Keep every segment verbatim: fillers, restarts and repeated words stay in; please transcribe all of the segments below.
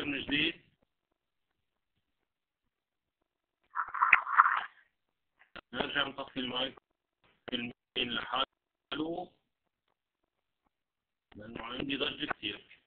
من جديد. نرجع نطفي المايك المين لحاله لأنه عندي ضجة كثير.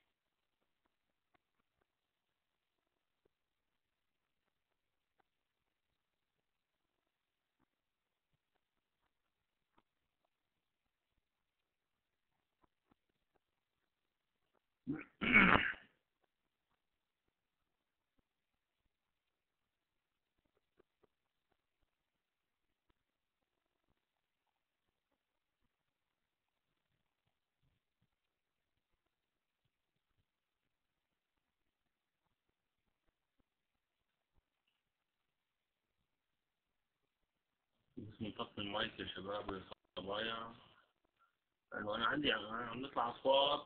بس نطفي المايك يا شباب يا صبايا، لأنه أنا عندي عم نطلع أصوات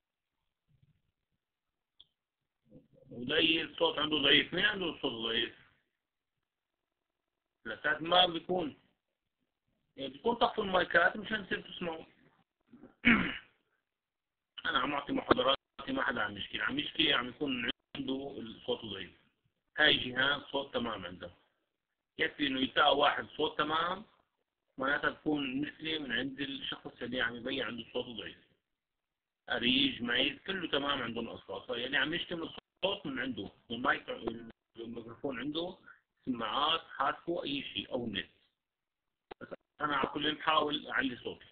وضعيف، الصوت عنده ضعيف. مين عنده الصوت ضعيف؟ لسات ما بيكون، يعني بيكون طفوا المايكات مشان تصير تسمعوا. أنا عم أعطي محاضراتي ما حدا عم يشكي، عم يشكي عم يكون عنده الصوت ضعيف. هاي جهاز صوت تمام عنده، يكفي إنه يلتقى واحد صوت تمام معناتها تكون مشكلة من عند الشخص اللي عم يبين عنده صوت ضعيف. أريج معيز كله تمام عندهم أصوات، يعني عم يشتم الصوت من عنده، المايك الميكروفون عنده، سماعات حاسبه أي شيء أو النت. بس أنا على كل بحاول أعلي صوتي،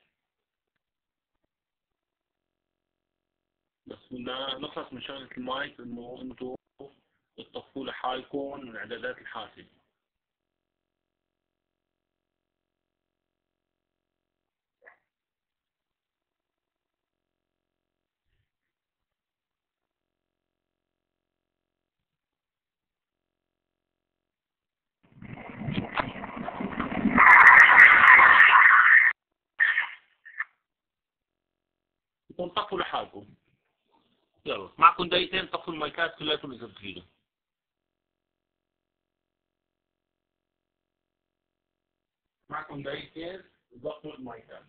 بس بدنا نخلص من شغلة المايك إنه أنتم تطفوا لحالكم من إعدادات الحاسب. طفوا لحالكم، يلا معكم دقيقتين طفوا المايكات كلياتهم إذا بتريدوا. معكم دقيقتين ضبطوا المايكات.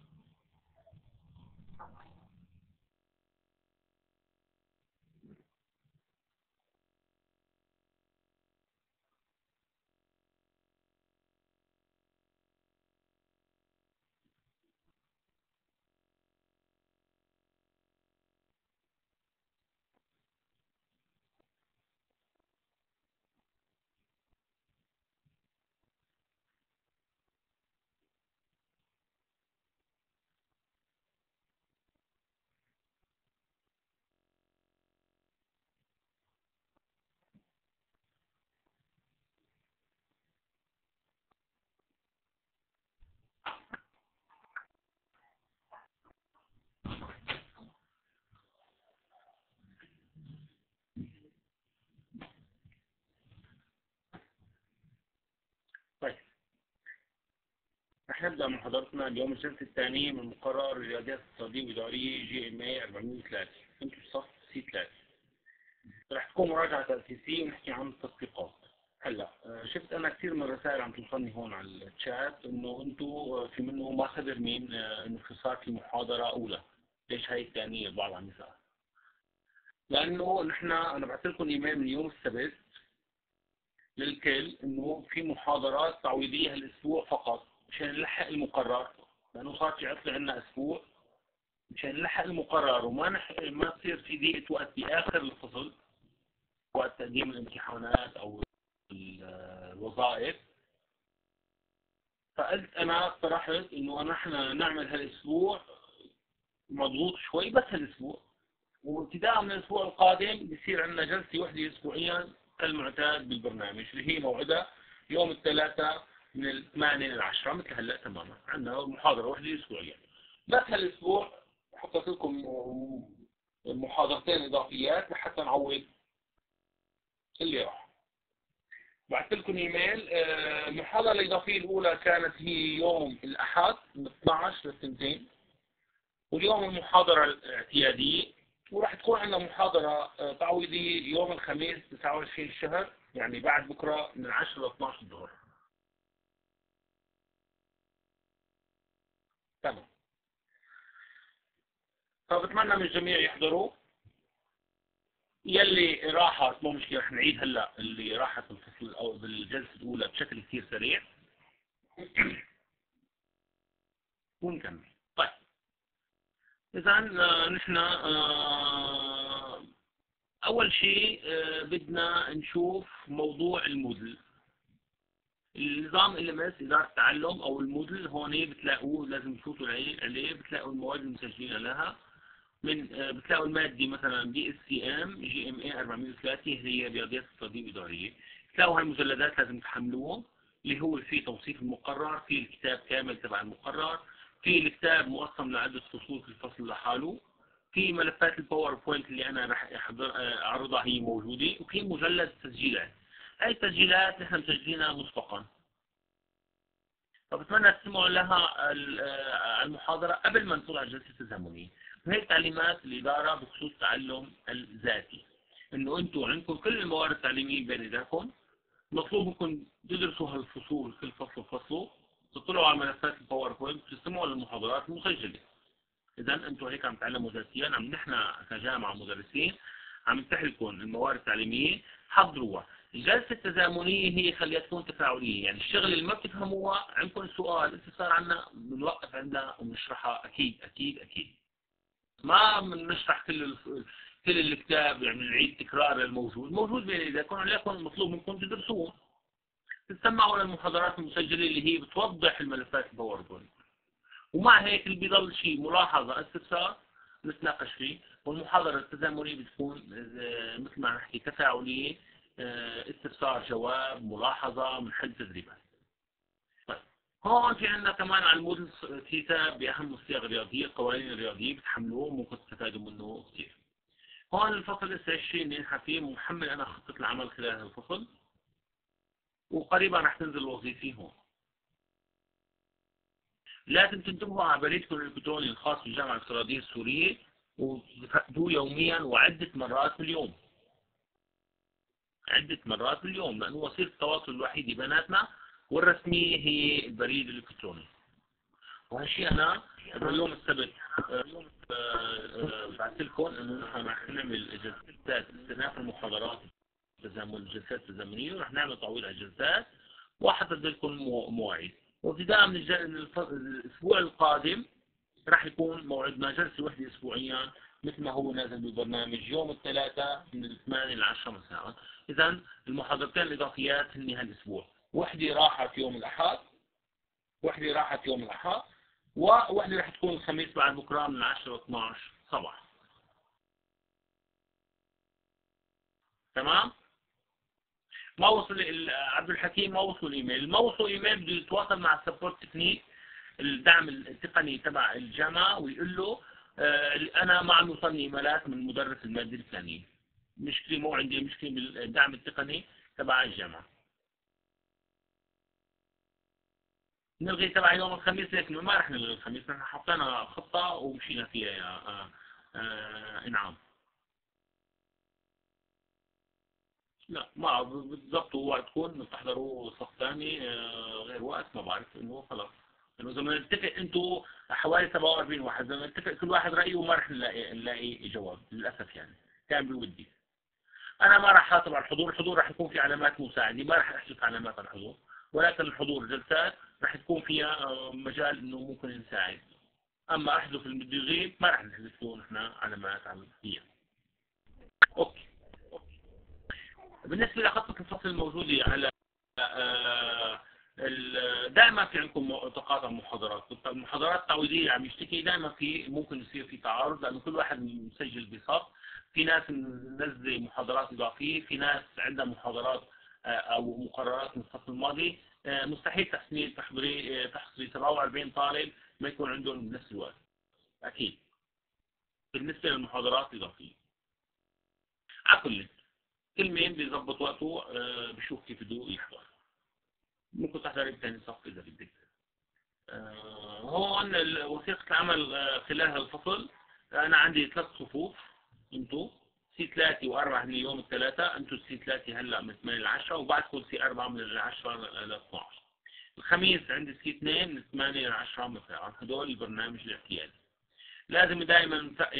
طيب رح نبدأ محاضرتنا اليوم الجلسة الثانية من مقرر الرياضيات الاقتصادية والإدارية جي ام اي أربعمية وثلاثة. انتم الصف سي ثلاثة. رح تكون مراجعة تأسيسية ونحكي عن التطبيقات. هلا شفت انا كثير من الرسائل عم توصلني هون على الشات انه انتم في منه ما خبر مين انه صار في محاضرة اولى. ليش هاي الثانية البعض عم يسأل؟ لانه نحن انا بعثت لكم ايميل من يوم السبت للكل انه في محاضرات تعويضية هالاسبوع فقط مشان نلحق المقرر، لانه صار في عطلة عندنا اسبوع مشان نلحق المقرر وما نح... ما تصير في ضيقة وقت باخر الفصل وقت تقديم الامتحانات او الوظائف. فقلت انا اقترحت انه نحن نعمل هالاسبوع مضغوط شوي بس هالاسبوع، وابتداء من الاسبوع القادم بصير عندنا جلسة وحدة اسبوعيا كالمعتاد بالبرنامج اللي هي موعدها يوم الثلاثاء من الثمانية للعشرة مثل هلا تماما. عندنا محاضرة وحدة اسبوعيا بس هالاسبوع حطيت لكم محاضرتين اضافيات لحتى نعوض اللي راح. بعثت لكم ايميل. المحاضرة الاضافية الاولى كانت هي يوم الاحد من اثنعش للثنتين، واليوم المحاضرة الاعتيادية، وراح تكون عندنا محاضرة تعويضية يوم الخميس تسعة وعشرين الشهر يعني بعد بكرة من عشرة ل اثنعش الظهر. تمام. فبتمنى من الجميع يحضروا. يلي راحت مو مشكلة، رح نعيد هلا اللي راحت بالفصل او بالجلسة الأولى بشكل كثير سريع ونكمل. طيب إذا آه، نحن آه، أول شيء آه، بدنا نشوف موضوع الموديل. النظام ال إم إس إدارة التعلم أو الموديل هون بتلاقوه، لازم تفوتوا عليه، بتلاقوا المواد المسجلين لها. من آه، بتلاقوا المادة مثلا بي اس سي ام جي ام اي أربعمية وثلاثين هي رياضيات اقتصادية وإدارية. بتلاقوا هالمجلدات لازم تحملوهم، اللي هو في توصيف المقرر، في الكتاب كامل تبع المقرر، في الكتاب مقسم لعدة فصول في الفصل لحاله، في ملفات الباوربوينت اللي انا رح احضر آه، اعرضها هي موجودة، وفي مجلد تسجيلات. هاي التسجيلات نحن مسجلينها مسبقا، فبتمنى تسمعوا لها المحاضرة قبل ما ندخل على الجلسة التزامنية. وهيك تعليمات الإدارة بخصوص التعلم الذاتي، إنه أنتم عندكم كل الموارد التعليمية بين إيديكم، مطلوب منكم تدرسوا هالفصول كل فصل وفصله، تطلعوا على ملفات الباوربوينت، تستمعوا للمحاضرات المسجلة. إذا أنتم هيك عم تعلموا ذاتيا، عم نحن كجامعة مدرسين عم نفتح لكم الموارد التعليمية، حضروها. الجلسة التزامنية هي خليها تكون تفاعلية، يعني الشغل اللي ما بتفهموها عندكم سؤال استفسار عنا بنوقف عندها وبنشرحها. أكيد أكيد أكيد ما بنشرح كل ال- كل الكتاب، يعني نعيد تكرار الموجود موجود بين ايديكم، عليكم المطلوب منكم تدرسوه، تستمعوا للمحاضرات المسجلة اللي هي بتوضح الملفات الباوربوينت. ومع هيك اللي بيضل شيء ملاحظة استفسار نتناقش فيه. والمحاضرة التزامنية بتكون آه، مثل ما نحكي تفاعلية، آه، استفسار جواب ملاحظة من حل تدريبات. طيب هون في عندنا كمان على الموديل كتاب بأهم الصيغ الرياضية، القوانين الرياضية بتحملوه ممكن تستفادوا منه كثير. هون الفصل لسه عشرين ننحى فيه، محمل أنا خطة العمل خلال هذا الفصل، وقريبا رح تنزل الوظيفي هون. لازم تنتبهوا على بريدكم الإلكتروني الخاص بالجامعة الافتراضية السورية، وتفقدوه يوميا وعدة مرات باليوم، عدة مرات باليوم، لأنه وسيلة التواصل الوحيدة بيناتنا والرسمية هي البريد الإلكتروني. وهالشيء أنا اليوم السبت آه، آه، بعثت لكم إنه نحن رح نعمل جلسات استئناف المحاضرات التزامن الجلسات التزامنية، ورح نعمل تعويض على الجلسات وأحدد لكم مو- مواعيد. وابتداء من الج- الف- الأسبوع القادم راح يكون موعدنا جلسة وحدة أسبوعيا مثل ما هو نازل بالبرنامج يوم الثلاثاء من الثمانية إلى عشرة مساء. إذا المحاضرتين الإضافيات هن هالأسبوع، وحدة راحت يوم الأحد، وحدة راحت يوم الأحد، ووحدة راح تكون الخميس بعد بكرة من عشرة ل اثنعش صباح. تمام؟ ما وصل ال- عبد الحكيم ما وصل ايميل، ما وصل ايميل بده يتواصل مع السبورت تكنيك الدعم التقني تبع الجامعة ويقول له آه، انا ما عم يوصلني ايميلات من مدرس المادة الفلانية، مشكلة مو عندي مشكلة بالدعم التقني تبع الجامعة. نلغي تبع يوم الخميس، لكن ما رح نلغي الخميس، نحن حطينا خطة ومشينا فيها يا آه، آه، انعام. لا ما بالضبط، هو وقتكم بتحضروا صف ثاني آه، غير وقت، ما بعرف انه خلص انه اذا ما نتفق انتوا حوالي سبعة وأربعين واحد، اذا ما نتفق كل واحد رايه ما رح نلاقي نلاقي جواب للاسف، يعني كان بودي. انا ما رح حاسب على الحضور، الحضور رح يكون في علامات مساعده، ما رح احذف علامات على الحضور، ولكن الحضور جلسات رح تكون فيها آه، مجال انه ممكن نساعد. اما احذف اللي بده يغيب ما رح نحذف له نحن علامات على فيها. اوكي. بالنسبة لخطة الفصل الموجودة على آه، ال- دائما في عندكم م- تقاطع محاضرات، المحاضرات التعويضية عم يشتكي دائما في ممكن يصير في تعارض، لأنه كل واحد مسجل بصف، في ناس منزله محاضرات إضافية، في ناس عندها محاضرات آه، أو مقررات من الفصل الماضي. آه، مستحيل تحصيل تحضري آه، تحصري سبعة وأربعين طالب ما يكون عندهم بنفس الوقت، أكيد بالنسبة للمحاضرات الإضافية. على كل كل مين بيظبط وقته آه، بشوف كيف بده يحضر، ممكن تحضر بثاني صف إذا بدك. آه، هون ال- وثيقة العمل آه، خلال هالفصل أنا عندي ثلاث صفوف. أنتوا سي ثلاثة وأربعة من يوم الثلاثاء، أنتوا سي ثلاثة هلا من ثمانية ل عشرة، وبعدكم سي أربعة من عشرة ل اثنعش. الخميس عندي سي اثنين من ثمانية ل عشرة مساء، هدول البرنامج الاعتيادي. لازم دائما نفقد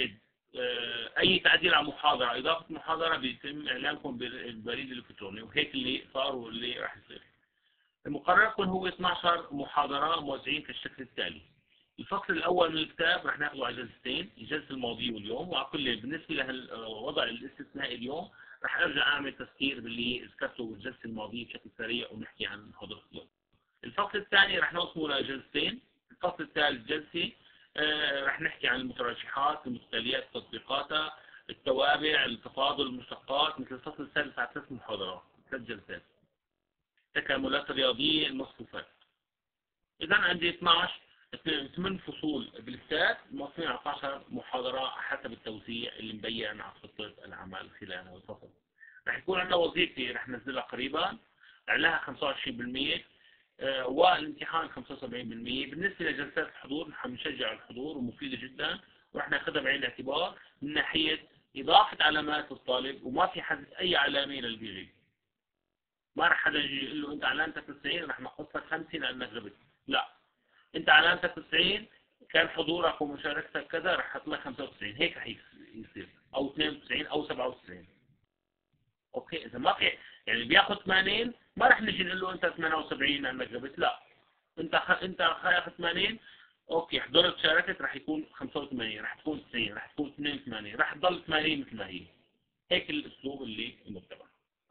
آه، أي تعديل على محاضرة إضافة محاضرة بيتم إعلانكم بالبريد الإلكتروني، وهيك اللي صار واللي راح يصير. مقرركم هو اثنعش محاضرة موزعين كالشكل التالي. الفصل الأول من الكتاب رح ناخذه على جلستين، الجلسة الماضية واليوم، وعلى كل بالنسبة للوضع الاستثنائي اليوم رح أرجع أعمل تذكير باللي ذكرته بالجلسة الماضية بشكل سريع ونحكي عن هذا اليوم. الفصل الثاني رح نوصله لجلستين. الفصل الثالث جلسة آه رح نحكي عن المترشحات، المتتاليات، تطبيقاتها، التوابع، التفاضل، المشتقات، مثل الفصل الثالث على ثلاث محاضرات، ثلاث جلسات. التكاملات الرياضية، المصفوفات. إذا عندي اثنعش ثمان فصول بالكتاب موصلين على اثنعش محاضرة حسب التوزيع اللي مبين على خطة العمل خلال هذا الفصل. رح يكون عندنا وظيفة رح ننزلها قريبا عليها خمسة وعشرين بالمئة آه والامتحان خمسة وسبعين بالمئة. بالنسبة لجلسات الحضور نحن بنشجع الحضور ومفيدة جدا، ورح ناخذها بعين الاعتبار من ناحية إضافة علامات الطالب، وما في حذف أي علامة للبيغي. ما رح حدا يجي يقول له انت علامتك تسعين رح نقص لك خمسين لانك غبت، لا، انت علامتك تسعين كان حضورك ومشاركتك كذا رح احط لك خمسة وتسعين، هيك رح يصير، او اثنين وتسعين او سبعة وتسعين. اوكي، اذا ما في يعني بياخذ ثمانين ما رح نجي نقول له انت ثمانية وسبعين لانك غبت، لا، انت خ... انت خايف ثمانين، اوكي حضرت شاركت رح يكون خمسة وثمانين، رح تكون تسعين، رح تكون اثنين وثمانين، رح تضل ثمانين مثل ما هي. هيك الاسلوب اللي متبع.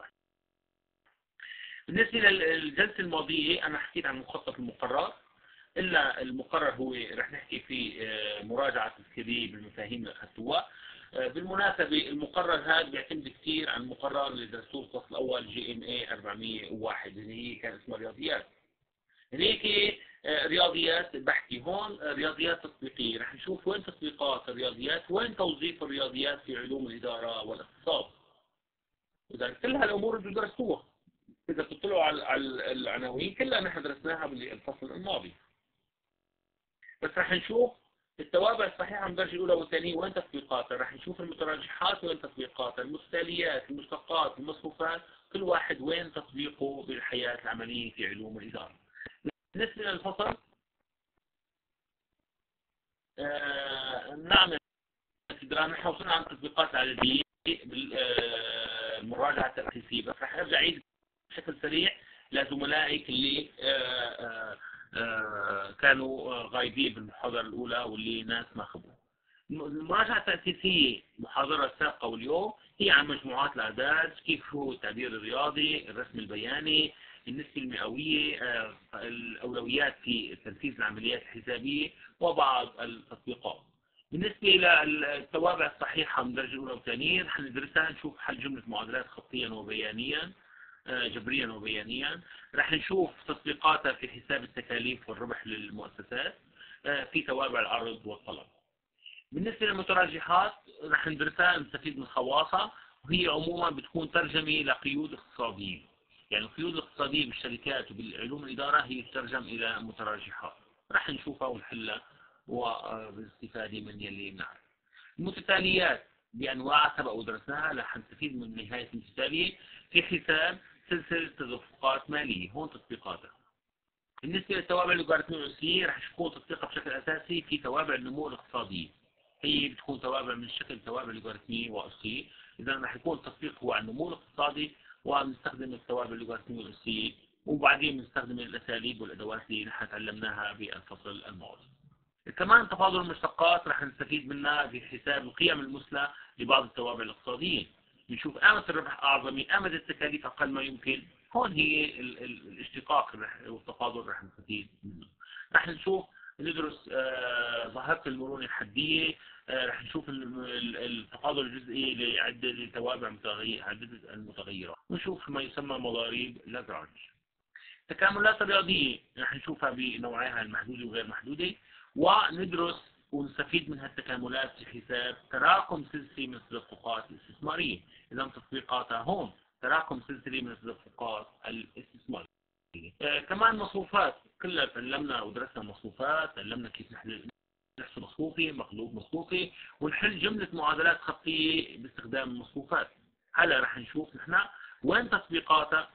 بالنسبة للجلسة الماضية أنا حكيت عن مخطط المقرر، إلا المقرر هو رح نحكي فيه مراجعة تذكيرية بالمفاهيم اللي أخذتوها. بالمناسبة المقرر هذا بيعتمد كثير عن المقرر اللي درسوه الفصل الأول جي إم إيه أربعمئة وواحد اللي هي كان اسمها رياضيات. هيك رياضيات بحكي هون رياضيات تطبيقية، رح نشوف وين تطبيقات الرياضيات، وين توظيف الرياضيات في علوم الإدارة والاقتصاد. إذا كل هالأمور اللي درستوها إذا تطلعوا على العناوين كلها نحن درسناها بالفصل الماضي. بس رح نشوف التوابع الصحيحة من الدرجة الأولى والثانية وين تطبيقاتها، رح نشوف المتراجحات وين تطبيقاتها، المستاليات، المشتقات، المصفوفات، كل واحد وين تطبيقه بالحياة العملية في علوم الإدارة. بالنسبة للفصل آه نعمل نحن وصلنا عن التطبيقات العددية بالمراجعة التأسيسية، بس رح أرجع أعيد بشكل سريع لزملائك اللي آآ آآ كانوا غايبين بالمحاضرة الأولى واللي ناس ما خبروا. المراجعة التأسيسية المحاضرة السابقة واليوم هي عن مجموعات الأعداد، كيف هو التعبير الرياضي، الرسم البياني، النسبة المئوية، الأولويات في تنفيذ العمليات الحسابية، وبعض التطبيقات. بالنسبة للتوابع الصحيحة من الدرجة الأولى والثانية رح ندرسها، نشوف حل جملة معادلات خطيا وبيانيا جبريا وبيانيا، رح نشوف تطبيقاتها في حساب التكاليف والربح للمؤسسات، في توابع العرض والطلب. بالنسبة للمتراجحات رح ندرسها نستفيد من خواصها، وهي عموما بتكون ترجمة لقيود اقتصادية، يعني القيود الاقتصادية بالشركات وبالعلوم الإدارة هي تترجم إلى متراجحات، رح نشوفها ونحلها وبالاستفادة من يلي بنعرف. المتتاليات بأنواع سبق ودرسناها رح نستفيد من نهاية المتتالية في حساب سلسلة تدفقات مالية، هون تطبيقاتها. بالنسبة للتوابع اللوغاريتمية الأسية رح تكون تطبيقها بشكل أساسي في توابع النمو الاقتصادية، هي بتكون توابع من شكل توابع لوغاريتمية وأسية، إذا رح يكون التطبيق هو على النمو الاقتصادي، وبنستخدم التوابع اللوغاريتمية الأسية، وبعدين بنستخدم الأساليب والأدوات اللي نحن تعلمناها بالفصل الماضي. كمان تفاضل المشتقات رح نستفيد منها في حساب القيم المثلى لبعض التوابع الاقتصادية، بنشوف آمد الربح أعظم، آمد التكاليف أقل ما يمكن، هون هي ال ال الاشتقاق والتفاضل رح نستفيد منه. رح نشوف ندرس آه ظاهرة المرونة الحدية، آه رح نشوف التفاضل الجزئي لعدة توابع متغيرة، عدة المتغيرات، ونشوف ما يسمى مضاريب لاجرانج. التكاملات الرياضية رح نشوفها بنوعيها المحدودة وغير محدودة، وندرس ونستفيد من هالتكاملات في حساب تراكم سلسلي من التدفقات الاستثمارية، إذا تطبيقاتها هون تراكم سلسلي من التدفقات الاستثمارية. آه كمان مصروفات كلها تعلمنا ودرسنا مصروفات، تعلمنا كيف نحسب مصروفي، مقلوب مصروفي، ونحل جملة معادلات خطية باستخدام المصروفات. هلا رح نشوف نحن وين تطبيقاتها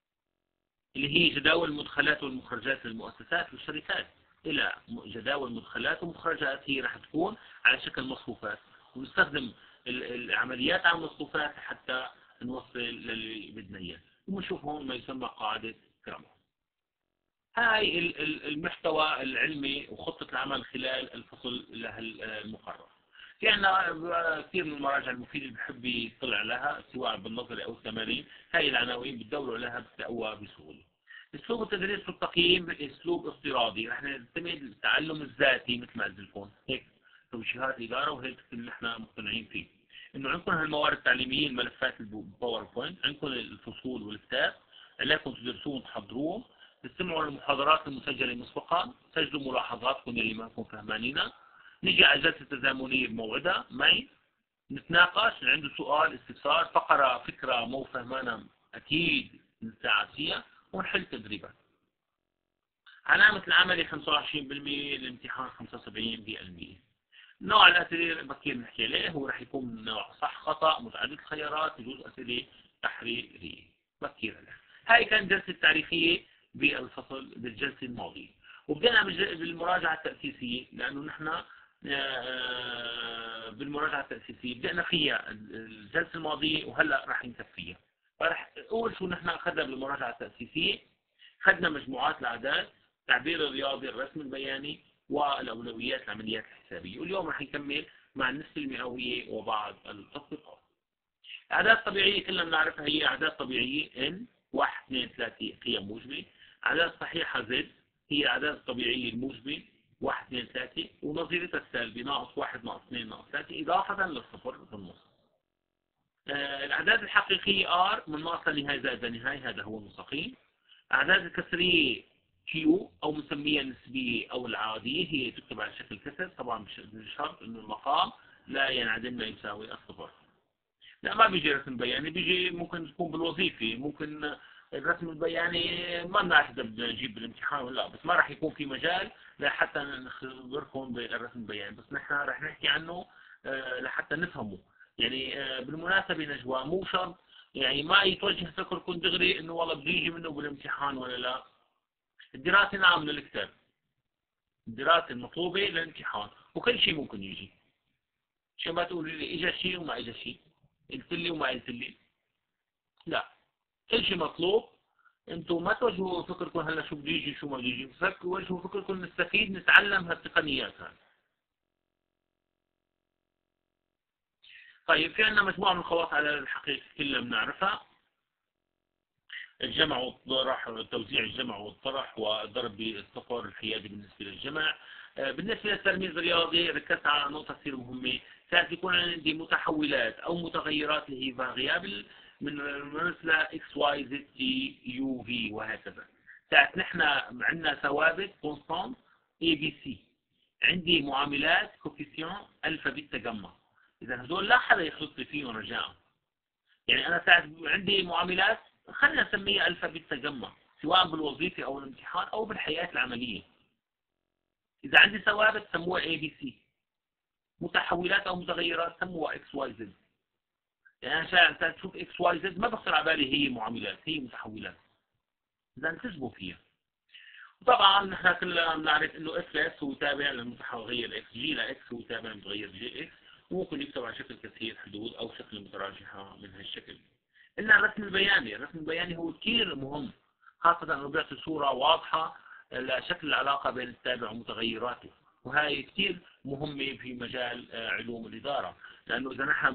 اللي هي جداول المدخلات والمخرجات للمؤسسات والشركات، إلى جداول مدخلات ومخرجات هي راح تكون على شكل مصفوفات، ونستخدم العمليات على المصفوفات حتى نوصل للي بدنا اياه، ونشوف هون ما يسمى قاعدة كرامر. هاي المحتوى العلمي وخطة العمل خلال الفصل له المقرر. في عندنا كثير من المراجع المفيدة اللي بحب يطلع لها سواء بالنظري أو التمارين. هاي العناوين بتدوروا لها بتقوى بسهولة. اسلوب التدريس والتقييم اسلوب افتراضي، رح نعتمد التعلم الذاتي مثل ما قلت لكم هيك توجيهات الاداره، وهيك اللي احنا مقتنعين فيه. انه عندكم هالموارد التعليميه، الملفات الباوربوينت، عندكم الفصول والكتاب، عليكم تدرسوهم وتحضروهم، تستمعوا للمحاضرات المسجله مسبقا، سجلوا ملاحظاتكم اللي ما كنتم فهمانينها، نجي على الجلسه التزامنيه بموعدها معي، نتناقش، اللي عنده سؤال استفسار فقره فكره مو فهمانها اكيد نساعد فيها، ونحل تدريبات. علامة العملي خمسة وعشرين بالمئة، الامتحان خمسة وسبعين بالمئة. نوع الأسئلة بكير نحكي عليه، هو رح يكون نوع صح خطأ متعدد الخيارات، يجوز أسئلة تحريرية بكير عليه. هاي كانت جلسة تاريخية بالفصل بالجلسة الماضية، وبدأنا بالمراجعة التأسيسية، لأنه نحن بالمراجعة التأسيسية بدأنا فيها الجلسة الماضية وهلأ رح نكفيها. فرح أول شو نحن أخذنا بالمراجعة التأسيسية، أخذنا مجموعات الأعداد، التعبير الرياضي، الرسم البياني، والأولويات العمليات الحسابية، واليوم رح نكمل مع النسبة المئوية وبعض التطبيقات. أعداد طبيعية كلنا بنعرفها، هي أعداد طبيعية N واحد اثنين ثلاثة قيم موجبة، أعداد صحيحة Z هي الأعداد الطبيعية الموجبة واحد اثنين ثلاثة، ونظيرتها السالبة ناقص واحد ناقص اثنين ناقص ثلاثة إضافة للصفر بالنص. آه الأعداد الحقيقية R من ناقص لنهاية زائد لنهاية، هذا هو المستقيم. أعداد الكسرية Q أو مسميها النسبية أو العادية، هي تكتب على شكل كسر، طبعا بشرط إنه المقام لا ينعدم لا يساوي الصفر. لا ما بيجي رسم بياني، بيجي ممكن تكون بالوظيفة، ممكن الرسم البياني ما بنعرف إذا بنجيب بالامتحان ولا لا، بس ما راح يكون في مجال لحتى نخبركم بالرسم البياني، بس نحن راح نحكي عنه لحتى نفهمه. يعني بالمناسبة نجوى مو شرط يعني ما يتوجه فكركم دغري انه والله بده يجي منه بالامتحان ولا لا. الدراسة نعم للكتاب، الدراسة المطلوبة للامتحان، وكل شيء ممكن يجي. شو ما تقولي لي اجى شيء وما اجى شيء، قلت لي وما قلت لي، لا، كل شيء مطلوب. انتم ما توجهوا فكركم هلا شو بده يجي شو ما بده يجي، وجهوا فكركم نستفيد نتعلم هالتقنيات هاي. طيب في عندنا مجموعة من الخواص على الحقيقة كلنا بنعرفها، الجمع والطرح، توزيع الجمع والطرح، والضرب بالصفر الحيادي بالنسبة للجمع. بالنسبة للترميز الرياضي ركزت على نقطة كثير مهمة، ساعات يكون عندي متحولات أو متغيرات اللي هي فاريابل من مثل اكس واي زد تي يو في وهكذا. ساعات نحن عندنا ثوابت كونستانت اي بي سي، عندي معاملات كوفيسيون الفا بيتا جاما، إذا هذول لا حدا يخلط لي فيهم رجاء. يعني أنا ساعات عندي معاملات خلينا نسميها الفا بيتا جاما، سواء بالوظيفة أو الامتحان أو بالحياة العملية. إذا عندي ثوابت سموها اي بي سي، متحولات أو متغيرات سموها اكس واي زد. يعني أنا ساعات تشوف اكس واي زد ما بخطر على بالي هي معاملات، هي متحولات، إذا انتبهوا فيها. وطبعا نحن كلنا بنعرف إنه اف اس هو تابع للمتغير اكس، جي لاكس هو تابع للمتغير جي اكس، وممكن يكتب على شكل كثير حدود أو شكل متراجحة من هالشكل. إن الرسم البياني، الرسم البياني هو كثير مهم، خاصة أنه بيعطي صورة واضحة لشكل العلاقة بين التابع ومتغيراته، وهي كثير مهمة في مجال علوم الإدارة، لأنه إذا نحن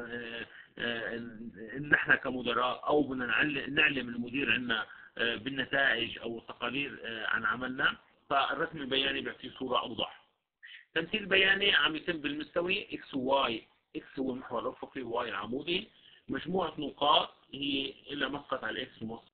إن نحن كمدراء أو بدنا نعلم المدير عنا بالنتائج أو التقارير عن عملنا، فالرسم البياني بيعطي صورة أوضح. التمثيل البياني عم يتم بالمستوي اكس وواي، اكس هو المحور الأفقي وواي العمودي، مجموعة نقاط هي إلا مسقط على الإكس ومسقط.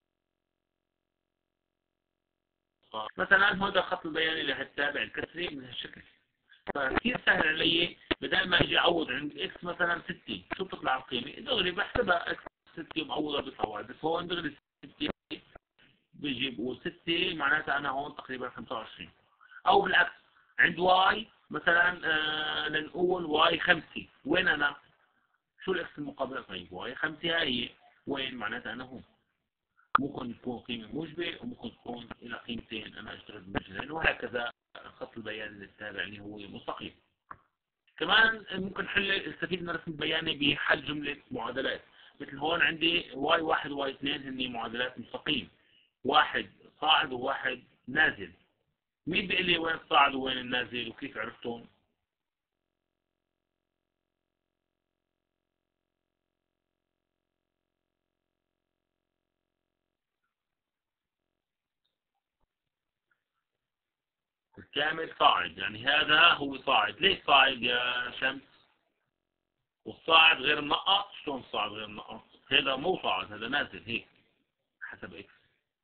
مثلا هذا الخط البياني اللي هتتابع الكسري من هالشكل، فكثير سهل علي بدل ما اجي اعوض عند اكس مثلا ستة، شو بتطلع القيمة؟ دغري بحسبها اكس ستة ومعوضها بصواب، بس هون دغري ستة بيجي بقول ستة معناتها انا هون تقريبا خمسة وعشرين. او بالعكس عند واي مثلا آه لنقول واي خمسة، وين انا؟ شو الاكس المقابلة؟ طيب واي خمسة هاي وين؟ معناتها انا هون. ممكن تكون قيمة موجبة وممكن تكون إلى قيمتين أنا أشتغل بمجهولين، وهكذا الخط البياني للتابع اللي هو مستقيم. كمان ممكن حل نستفيد من الرسم البياني بحل جملة معادلات. مثل هون عندي واي واحد وواي اثنين هن معادلات مستقيم، واحد صاعد وواحد نازل. مين بيقول لي وين الصاعد ووين النازل وكيف عرفتهم؟ الكامل صاعد، يعني هذا هو صاعد. ليش صاعد يا شمس؟ والصاعد غير منقط. شلون الصاعد غير منقط؟ هذا مو صاعد، هذا نازل هيك حسب اكس.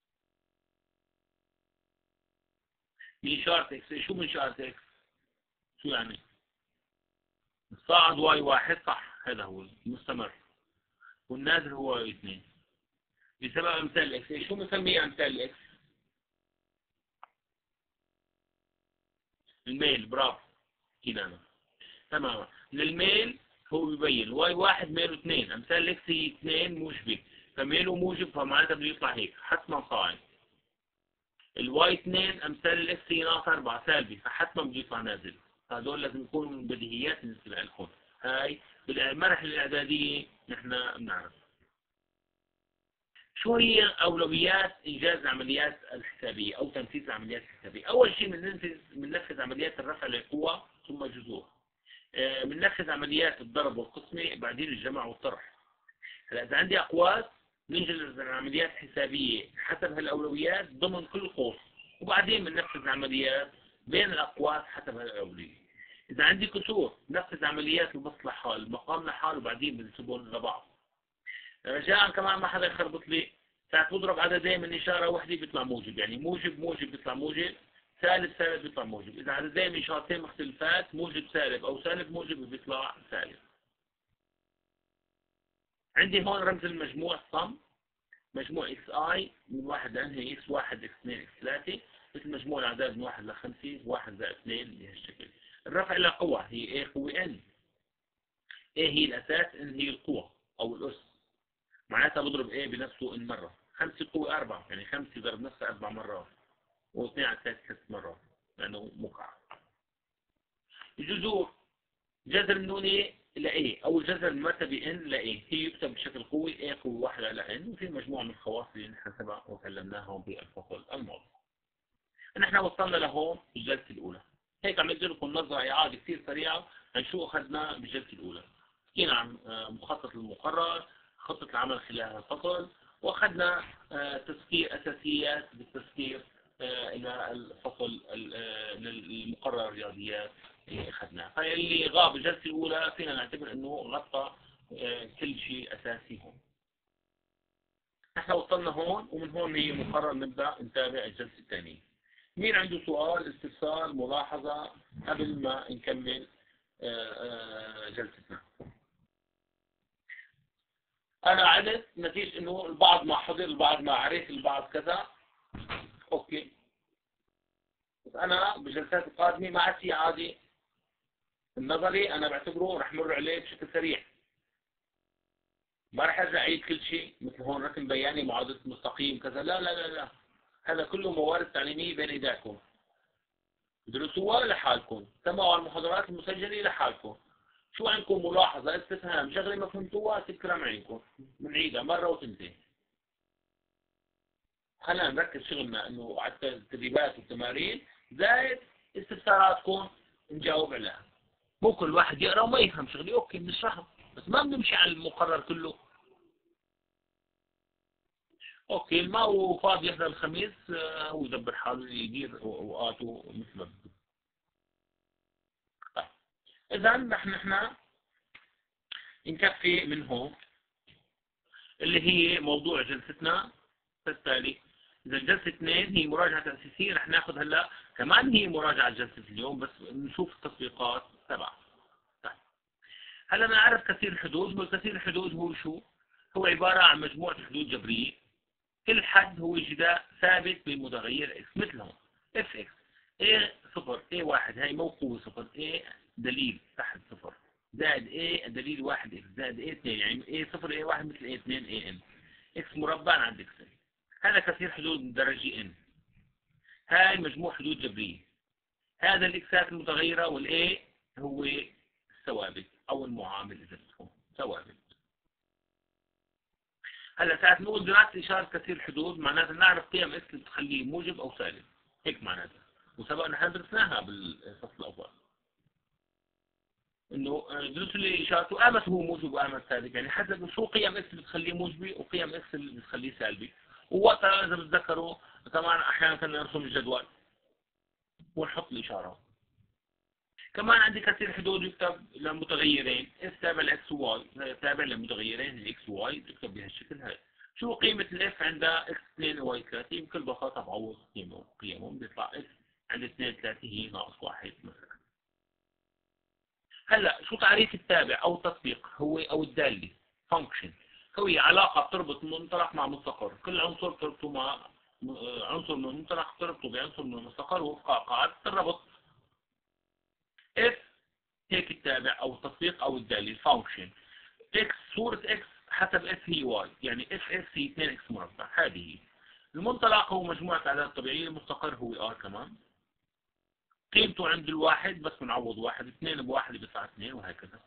من إشارة اكس. شو من إشارة اكس؟ شو يعني؟ الصاعد واي واحد صح، هذا هو المستمر، والنازل هو واي اثنين بسبب امثال الاكس. شو بنسميه امثال الاكس؟ الميل. برافو كده. تماما. للميل هو بيبين واي واحد ميله اثنين، امثال الاكس هي اثنين موجبه، فميله موجب فمعناتها بده يطلع هيك حتما صاعد. الواي اثنين امثال الاكس هي ناقص أربعة سالبي، فحتما بده يطلع نازل. هذول لازم يكونوا من بديهيات بالنسبه لكم. هاي بالمرحله الاعداديه نحن بنعرف. شو هي اولويات انجاز العمليات الحسابيه او تنفيذ العمليات الحسابيه؟ اول شيء بننفذ بننفذ عمليات الرفع للقوى ثم جذور. بننفذ عمليات الضرب والقسمة، بعدين الجمع والطرح. هلا إذا عندي أقواس بننجز عمليات حسابية حسب هالأولويات ضمن كل قوس، وبعدين بننفذ عمليات بين الأقواس حسب هالأولوية. إذا عندي كسور بنفذ عمليات البسط لحال، المقام لحال، وبعدين بنسيبهم لبعض. رجاء كمان ما حدا يخربط لي. ساعة بضرب عددين من إشارة واحدة بيطلع موجب، يعني موجب موجب بيطلع موجب، سالب سالب بيطلع موجب. إذا عددين من إشارتين مختلفات موجب سالب أو سالب موجب بيطلع سالب. عندي هون رمز المجموع صم، مجموع اكس اي من واحد لان اكس واحد اكس اثنين اكس ثلاثة، مثل مجموع الاعداد من واحد لخمسة، واحد زائد اثنين بهالشكل. الرفع الى قوة هي ايه؟ قوة ان. ايه هي الاساس، ان هي القوة او الاس، معناتها بضرب ايه بنفسه ان مرة. خمسة قوة أربعة، يعني خمسة ضرب نفسها أربع مرات، واثنين على ثلاث ثلاث مرات لأنه مقع. الجذور، جذر النوني لإيه أو جذر المرتبة إن لإيه، هي يكتب بشكل قوي إيه قوي واحد على إن، وفي مجموعة من الخواص اللي نحن سبق وكلمناهم بالفصل الماضي. نحن وصلنا لهون بالجلسة الأولى. هيك عملت لكم نظرة إعادة كثير سريعة عن شو أخذنا بالجلسة الأولى. حكينا عن مخطط المقرر، خطة العمل خلال الفصل، وأخذنا تذكير أساسيات بالتذكير إلى الفصل للمقرر الرياضيات اللي أخذناه. فاللي غاب الجلسة الأولى فينا نعتبر أنه غطى كل شيء أساسي هون. نحن وصلنا هون، ومن هون هي مقرر نبدأ نتابع الجلسة الثانية. مين عنده سؤال، استفسار، ملاحظة قبل ما نكمل جلستنا؟ أنا عرفت نتيجة إنه البعض ما حضر، البعض ما عرف، البعض كذا. أوكي، بس أنا بالجلسات القادمة ما عاد في عادي النظري، أنا بعتبره رح مر عليه بشكل سريع. ما رح ارجع اعيد كل شيء مثل هون رسم بياني معادلة مستقيم كذا، لا لا لا لا، هذا كله موارد تعليمية بين ايديكم، ادرسوها لحالكم، سمعوا على المحاضرات المسجلة لحالكم. شو عندكم ملاحظة، استفهام، شغلة ما فهمتوها تكرم عينكم، بنعيدها مرة وتنتهي. خلينا نركز شغلنا انه على التدريبات والتمارين زائد استفساراتكم نجاوب عليها. مو كل واحد يقرا وما يفهم شغلي، اوكي بنشرحها، بس ما بنمشي على المقرر كله. اوكي، ما هو فاضي يحضر الخميس هو يدبر حاله يدير اوقاته مثل ما بده. طيب اذا نحن نحن نكفي من هون اللي هي موضوع جلستنا التالي. اذا الجلسه اثنين هي مراجعه تاسيسيه، رح ناخذ هلا كمان هي مراجعه جلسه اليوم، بس نشوف التطبيقات تبعها. طيب هلا نعرف كثير الحدود، والكثير الحدود هو شو؟ هو عباره عن مجموعه حدود جبريه، كل حد هو جداء ثابت بمتغير اكس، مثلهم اف اكس اي صفر اي واحد، هاي مو قوة صفر، اي دليل تحت صفر، زائد اي دليل واحد اكس، زائد اي اثنين، يعني اي صفر اي واحد مثل اي اثنين اي ان، اكس مربع عند اكس. هذا كثير حدود من درجة ان، هاي مجموع حدود جبرية. هذا الاكسات المتغيرة والاي هو الثوابت أو المعامل إذا بدكم ثوابت. هلا ساعات نقول دراسة إشارة كثير الحدود معناتها نعرف قيم إكس اللي تخليه موجب أو سالب، هيك معناتها، وسبق نحن درسناها بالفصل الأول. إنه درس لي إشارته آمت هو موجب وآمت سالب، يعني حسب شو قيم إكس اللي بتخليه موجبي وقيم إكس اللي بتخليه سالبي. ووقتها إذا بتذكروا كمان أحيانا كنا نرسم الجدول ونحط الإشارة. كمان عندي كثير حدود يكتب لمتغيرين اف تابع لاكس وواي، تابع لمتغيرين الاكس وواي يكتب بهالشكل هذا. شو قيمة الاف عند اكس اثنين وواي ثلاثة؟ بكل بساطة بعوض قيمهم قيمهم بيطلع اف عند اثنين ثلاثة هي ناقص واحد مثلا. هلا شو تعريف التابع او التطبيق؟ هو او الدالة فانكشن، هي علاقة بتربط منطلق مع مستقر، كل عنصر تربطه مع عنصر من المنطلق تربطه بعنصر من المستقر وفق قاعدة الربط. اف هيك التابع او التطبيق او الدالة الفانكشن. اكس صورة اكس حسب اف هي واي، يعني اف اف هي اثنين اكس مربع، هذه هي. المنطلق هو مجموعة اعداد طبيعية، المستقر هو ار كمان. قيمته عند الواحد بس بنعوض واحد، اثنين بواحد بيطلع اثنين وهكذا.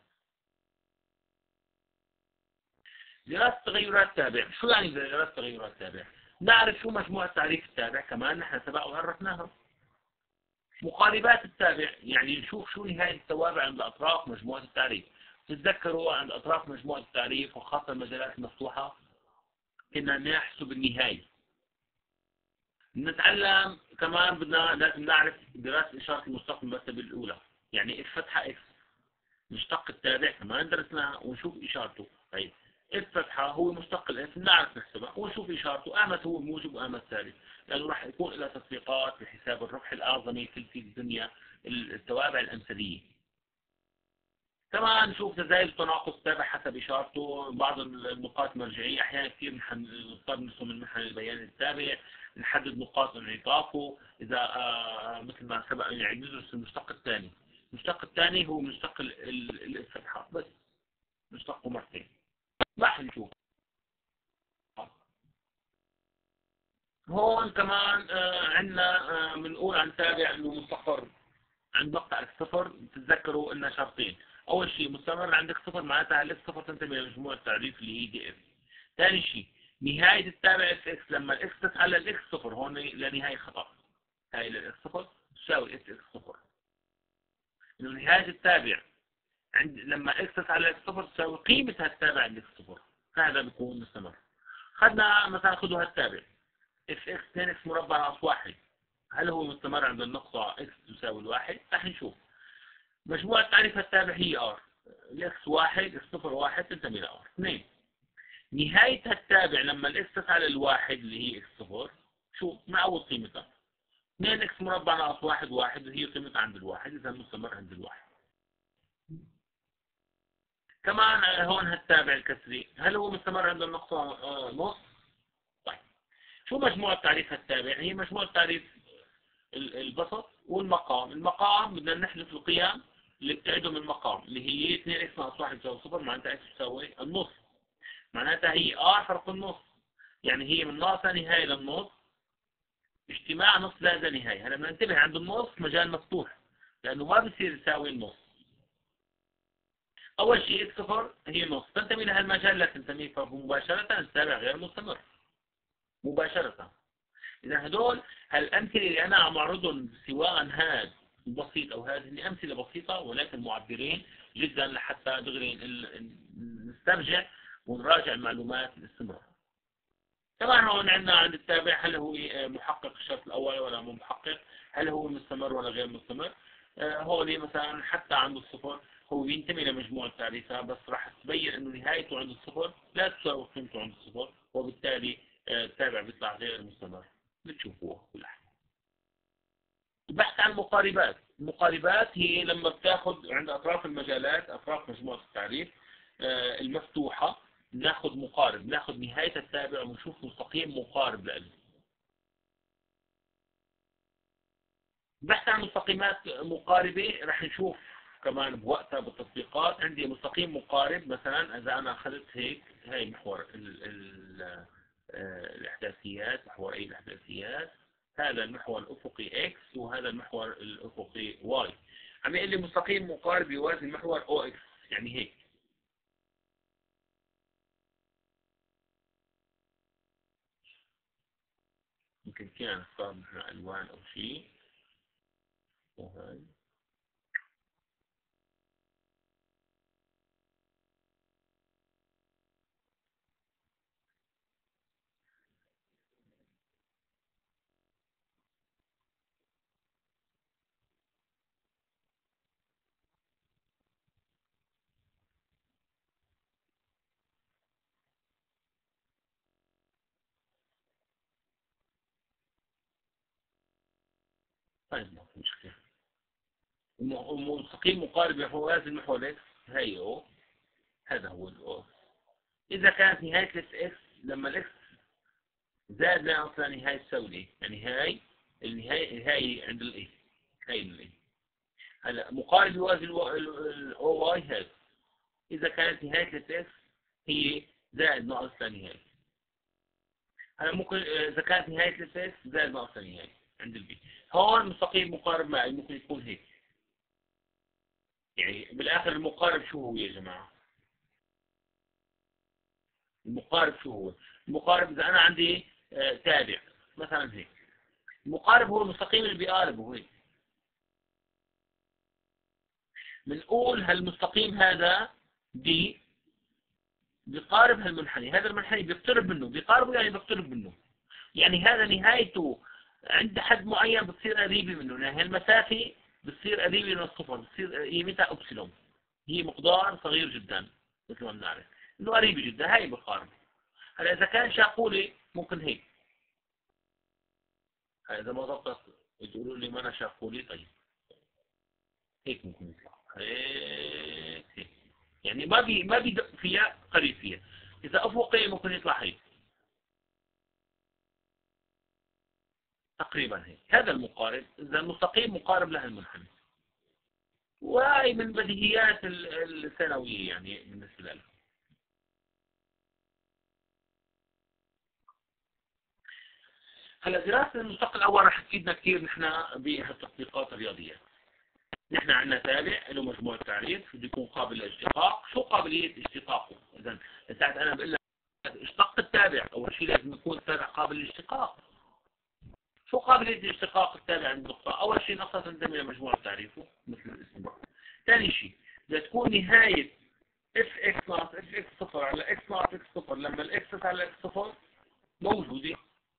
دراسة تغيرات تابع، شو يعني دراسة تغيرات تابع؟ نعرف شو مجموعة تعريف التابع كمان نحن سبق وعرفناها. مقاربات التابع يعني نشوف شو نهاية التوابع عند أطراف مجموعة التعريف. تتذكروا عند أطراف مجموعة التعريف وخاصة المجالات المفتوحة كنا نحسب النهاية. نتعلم كمان بدنا لازم نعرف دراسة إشارة المشتق من المرتبة الأولى، يعني اف فتحة اكس مشتق التابع كمان درسناها ونشوف إشارته. طيب اف فتحة هو مشتق الاف نعرف نحسبها ونشوف إشارته، آمت هو موجب وآمت سالب، لأنه راح يكون لها تطبيقات بحساب الربح الأعظمي في في الدنيا التوابع الأمثلية. كمان نشوف تزايد التناقص تابع حسب إشارته، بعض النقاط مرجعية، أحيانا كثير نضطر نرسم المنحنى البياني التابع، نحدد نقاط انعطافه إذا آه مثل ما سبق يعني ندرس المشتق الثاني. المشتق الثاني هو مشتق الفتحة بس، مشتقه مرتين راح نشوف. هون كمان آه عندنا بنقول آه عن تابع انه مستقر عند مقطع الصفر. تتذكروا ان شرطين، اول شيء مستمر عندك صفر معناتها الاكس صفر تنتمي لمجموع التعريف اللي هي دي اف. ثاني شيء نهاية التابع اف اكس لما الاكس تسعى للاكس صفر، هون لنهاية خطأ، هاي للاكس صفر تساوي اف اكس صفر. انه نهاية التابع عند لما اكس تسعى للاكس صفر تساوي قيمة هالتابع عند اكس صفر، هذا بيكون مستمر. خدنا مثلا خذوا هالتابع اف اكس اثنين اكس مربع ناقص واحد، هل هو مستمر عند النقطة اكس تساوي الواحد؟ رح نشوف. مجموعة تعريف التابع هي ار، الاكس واحد اكس صفر واحد تنتمي ل ار. اثنين نهاية التابع لما الاكس تسعى للواحد اللي هي اكس صفر، شو نعوض قيمتها، اثنين اكس مربع ناقص واحد واحد اللي هي قيمتها عند الواحد، اذا مستمر عند الواحد. كمان هون هالتابع الكسري هل هو مستمر عند النقطة آه نص؟ طيب شو مجموعة تعريف التابع؟ هي مجموعة تعريف البسط والمقام. المقام بدنا نحذف القيم اللي بتعده من المقام اللي هي اثنين اكس ناقص واحد يساوي صفر، معناتها اكس تساوي النص، معناتها هي ار فرق النص، يعني هي من ناقصة نهاية للنص، اجتماع نص زائد نهاية. هلا بدنا ننتبه عند النص مجال مفتوح لأنه ما بصير يساوي النص. أول شيء اكس صفر هي نص تنتمي لها المجال لا تنتمي، فمباشرة التابع غير مستمر مباشرة. إذا هدول هالأمثلة اللي أنا عم أعرضهم سواء هذا بسيط أو هذه أمثلة بسيطة ولكن معبرين جدا لحتى دغري نسترجع ونراجع المعلومات باستمرار. طبعا هون عندنا عند التابع هل هو محقق الشرط الأول ولا مو محقق، هل هو مستمر ولا غير مستمر. هون مثلا حتى عند الصفر هو بينتمي لمجموعة تعريفات بس راح تبين انه نهايته عند الصفر لا تساوي قيمته عند الصفر، وبالتالي التابع بيطلع غير مستمر. بتشوفوها كل حاجة. البحث عن المقاربات. المقاربات هي لما بتاخذ عند اطراف المجالات اطراف مجموعة التعريف المفتوحة ناخذ مقارب، ناخذ نهاية التابع ونشوف مستقيم مقارب له. البحث عن مستقيمات مقاربة رح نشوف كمان بوقتها بالتطبيقات. عندي مستقيم مقارب مثلا اذا انا اخذت هيك هاي محور ال ال الاحداثيات، محور اي الاحداثيات، هذا المحور الافقي اكس وهذا المحور الافقي واي. عم يقول لي مستقيم مقارب يوازي محور او اكس، يعني هيك. يمكن كان نختار نحن الوان او شيء وهي. طيب ما في مشكلة. مستقيم مقارب يوازي محور اكس، هي او، هذا هو الاو. اذا كانت نهاية الاكس اكس لما الاكس زائد ناقص نهاية تساوي الايه، يعني هاي النهاية هاي عند الايه، هاي الايه. هلا مقارب يوازي الاو واي هذا اذا كانت نهاية الاكس اكس هي زائد ناقص نهاية. هلا ممكن اذا كانت نهاية الاكس اكس زائد ناقص نهاية عند البي. هون مستقيم مقارب معي ممكن يكون هيك. يعني بالاخر المقارب شو هو يا جماعة؟ المقارب شو هو؟ المقارب اذا انا عندي آه تابع مثلا هيك، المقارب هو المستقيم اللي بيقاربه هيك. بنقول هالمستقيم هذا دي بيقارب هالمنحني، هذا المنحني بيقترب منه، بيقاربه يعني بيقترب منه، يعني هذا نهايته عند حد معين بتصير قريبة منه، يعني المسافة بتصير قريبة من الصفر، بتصير قيمتها أبسلون، هي مقدار صغير جدا مثل ما بنعرف انه قريبة جدا، هاي بقارب. هلا اذا كان شاقولي ممكن هيك، هلا اذا ما ضبطت تقولوا لي ما انا شاقولي، طيب هيك ممكن يطلع هيك هيك، يعني ما بي ما بيدق فيها، قريب فيها. اذا افقي ممكن يطلع هيك تقريبا هيك، هذا المقارب اذا المستقيم مقارب له المنحنى، وهي من بديهيات الثانويه يعني بالنسبه لنا. هلا دراسه المشتق الاول رح تفيدنا كثير نحن بالتطبيقات الرياضيه. نحن عندنا تابع له مجموعه تعريف بده يكون قابل للاشتقاق. شو قابليه اشتقاقه؟ اذا ساعه انا بقول لك اشتق التابع، اول شيء لازم يكون التابع قابل للاشتقاق. شو قابليه اشتقاق التابع عند النقطه؟ اول شيء نقطه تنتمي لمجموعه تعريفه مثل الاسم. ثاني شيء بدها تكون نهايه اف اكس ناقص اف اكس صفر على اكس ناقص اكس صفر لما الاكس على اكس صفر موجوده.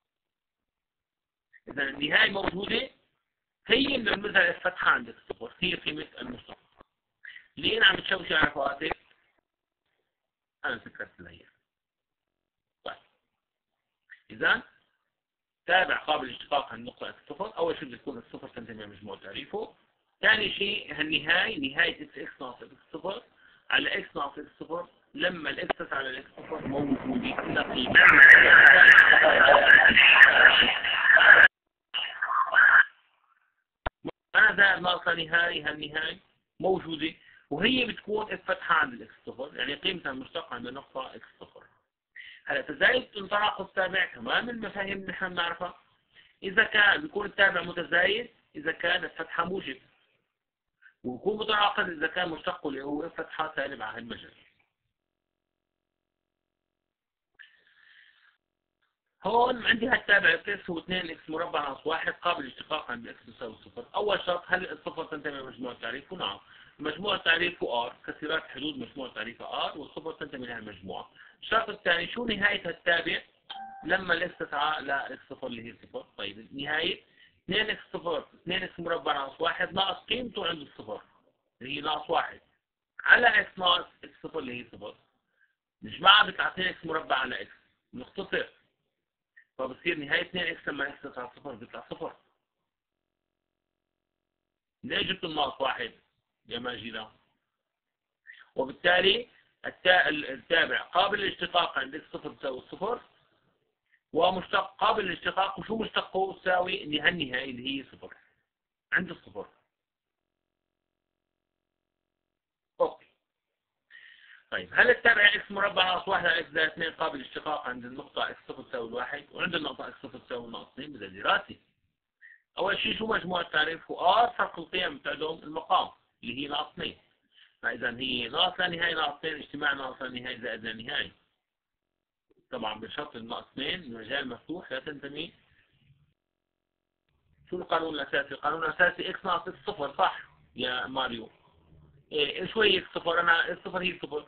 اذا النهايه موجوده هي بنرمزها الفتحه عند اكس صفر، هي قيمه المشتق. ليه عم تشوشي على فواتك؟ انا فكرت لهي. طيب اذا تابع قابل لاشتقاق عند نقطه اكس صفر، اول شيء بده يكون اكس صفر تنتمي لمجموع تعريفه. ثاني شيء هالنهايه نهايه اكس اكس ناقص اكس صفر على اكس ناقص اكس صفر لما الاكس على الاكس صفر موجوده إلى قيمه. انا زائد ناقصه نهايه، هالنهايه موجوده وهي بتكون اف فتحه عند الاكس صفر، يعني قيمتها المشتقه عند النقطه اكس صفر. هلا تزايد التناقض التابع كمان من المفاهيم اللي نحن بنعرفها. اذا كان بيكون التابع متزايد اذا كان الفتحه موجب، ويكون متناقض اذا كان مشتقه اللي هو اف فتحه سالب على هالمجال. هون عندي هالتابع اكس هو اثنين اكس مربع ناقص واحد قابل للاشتقاق عند اكس يساوي صفر. اول شرط هل الصفر تنتمي لمجموع تعريفه؟ نعم. مجموع تعريفه ار، كثيرات حدود مجموع تعريفه ار والصفر تنتمي لها المجموعه. الشرط الثاني شو نهايه التابع لما الاكس تسعى لا اكس صفر اللي هي صفر. طيب نهايه اثنين اكس صفر اثنين اكس مربع ناقص واحد ناقص قيمته عند الصفر اللي هي ناقص واحد على اكس ناقص اكس صفر اللي هي صفر. نجمعها بتاع اثنين اكس مربع على اكس نختصر، فبصير نهاية اثنين اكس لما اكس تسعة صفر بيطلع صفر. ليه جبت الناقص واحد يا ماجدة؟ وبالتالي التابع قابل للاشتقاق عند اكس صفر تساوي صفر، ومشتق قابل للاشتقاق وشو مشتقه تساوي النهاية اللي هي صفر عند الصفر. اوكي. طيب هل التابع اكس مربع ناقص واحد على اكس زائد اثنين قابل للاشتقاق عند النقطة اكس صفر تساوي الواحد وعند النقطة اكس صفر تساوي ناقص اثنين؟ بدها دراسة. أول شيء شو مجموع التعريف؟ هو آر فرق القيم بتاعتهم المقام اللي هي ناقص اثنين. فإذا هي ناقص لا نهاية ناقص اثنين اجتماع ناقص لا نهاية زائد لا نهاية. طبعا بشرط الناقص اثنين المجال مفتوح لا تنتمي. شو القانون الأساسي؟ القانون الأساسي إكس ناقص إكس صفر، صح يا ماريو؟ إيه شو هي إكس صفر؟ أنا إكس صفر هي صفر.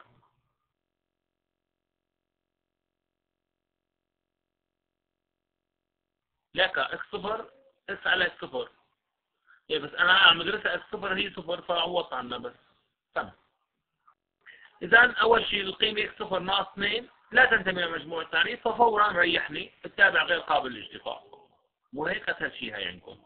لك إكس صفر إكس على إكس صفر. إيه بس أنا عم أدرسها إكس صفر هي صفر فعوضت عنها بس. تمام. إذا أول شيء القيمة إكس صفر ناقص اثنين لا تنتمي لمجموع التعريف، ففورا ريحني التابع غير قابل للاشتقاق. مو هيك أسهل شيء هاي عندكم.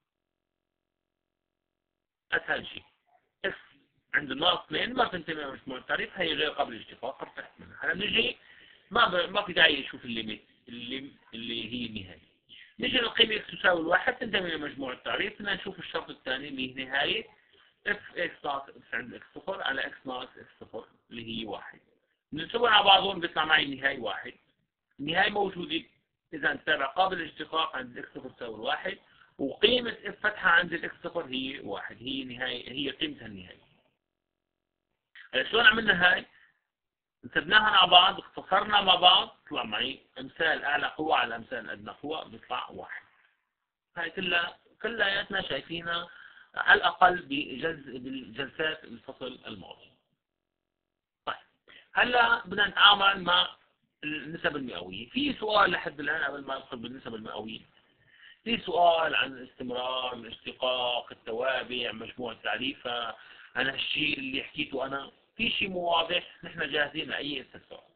أسهل شيء إكس عند الناقص اثنين ما تنتمي لمجموع التعريف، هي غير قابل للاشتقاق، ارتحت منها. هلا نجي ما ب... ما في داعي نشوف الليميت اللي اللي هي النهاية. نجي للقيمة إكس تساوي الواحد تنتمي لمجموع التعريف، بدنا نشوف الشرط الثاني اللي هي نهاية اف اكس ناقص اكس عند اكس صفر على اكس ناقص اكس صفر اللي هي واحد. بنسوي على بعضهم بيطلع معي النهاية واحد. النهاية موجودة، إذا التابع قابل للاشتقاق عند اكس صفر تساوي الواحد، وقيمة اف فتحة عند الاكس صفر هي واحد، هي نهاية هي قيمتها النهائية. هلا شلون عملنا هاي؟ نسبناها مع بعض، اختصرنا مع بعض، طلع معي امثال اعلى قوة على امثال ادنى قوة بيطلع واحد. هاي كلها كلياتنا شايفينها على الاقل بجلس بالجلسات الفصل الماضي. طيب هلا بدنا نتعامل مع النسب المئوية. في سؤال لحد الان قبل ما ندخل بالنسب المئوية، في سؤال عن الاستمرار، الاشتقاق، التوابع، مجموع التعريفة، عن هالشيء اللي حكيته انا. في شيء مو واضح، نحن جاهزين لاي استفسار.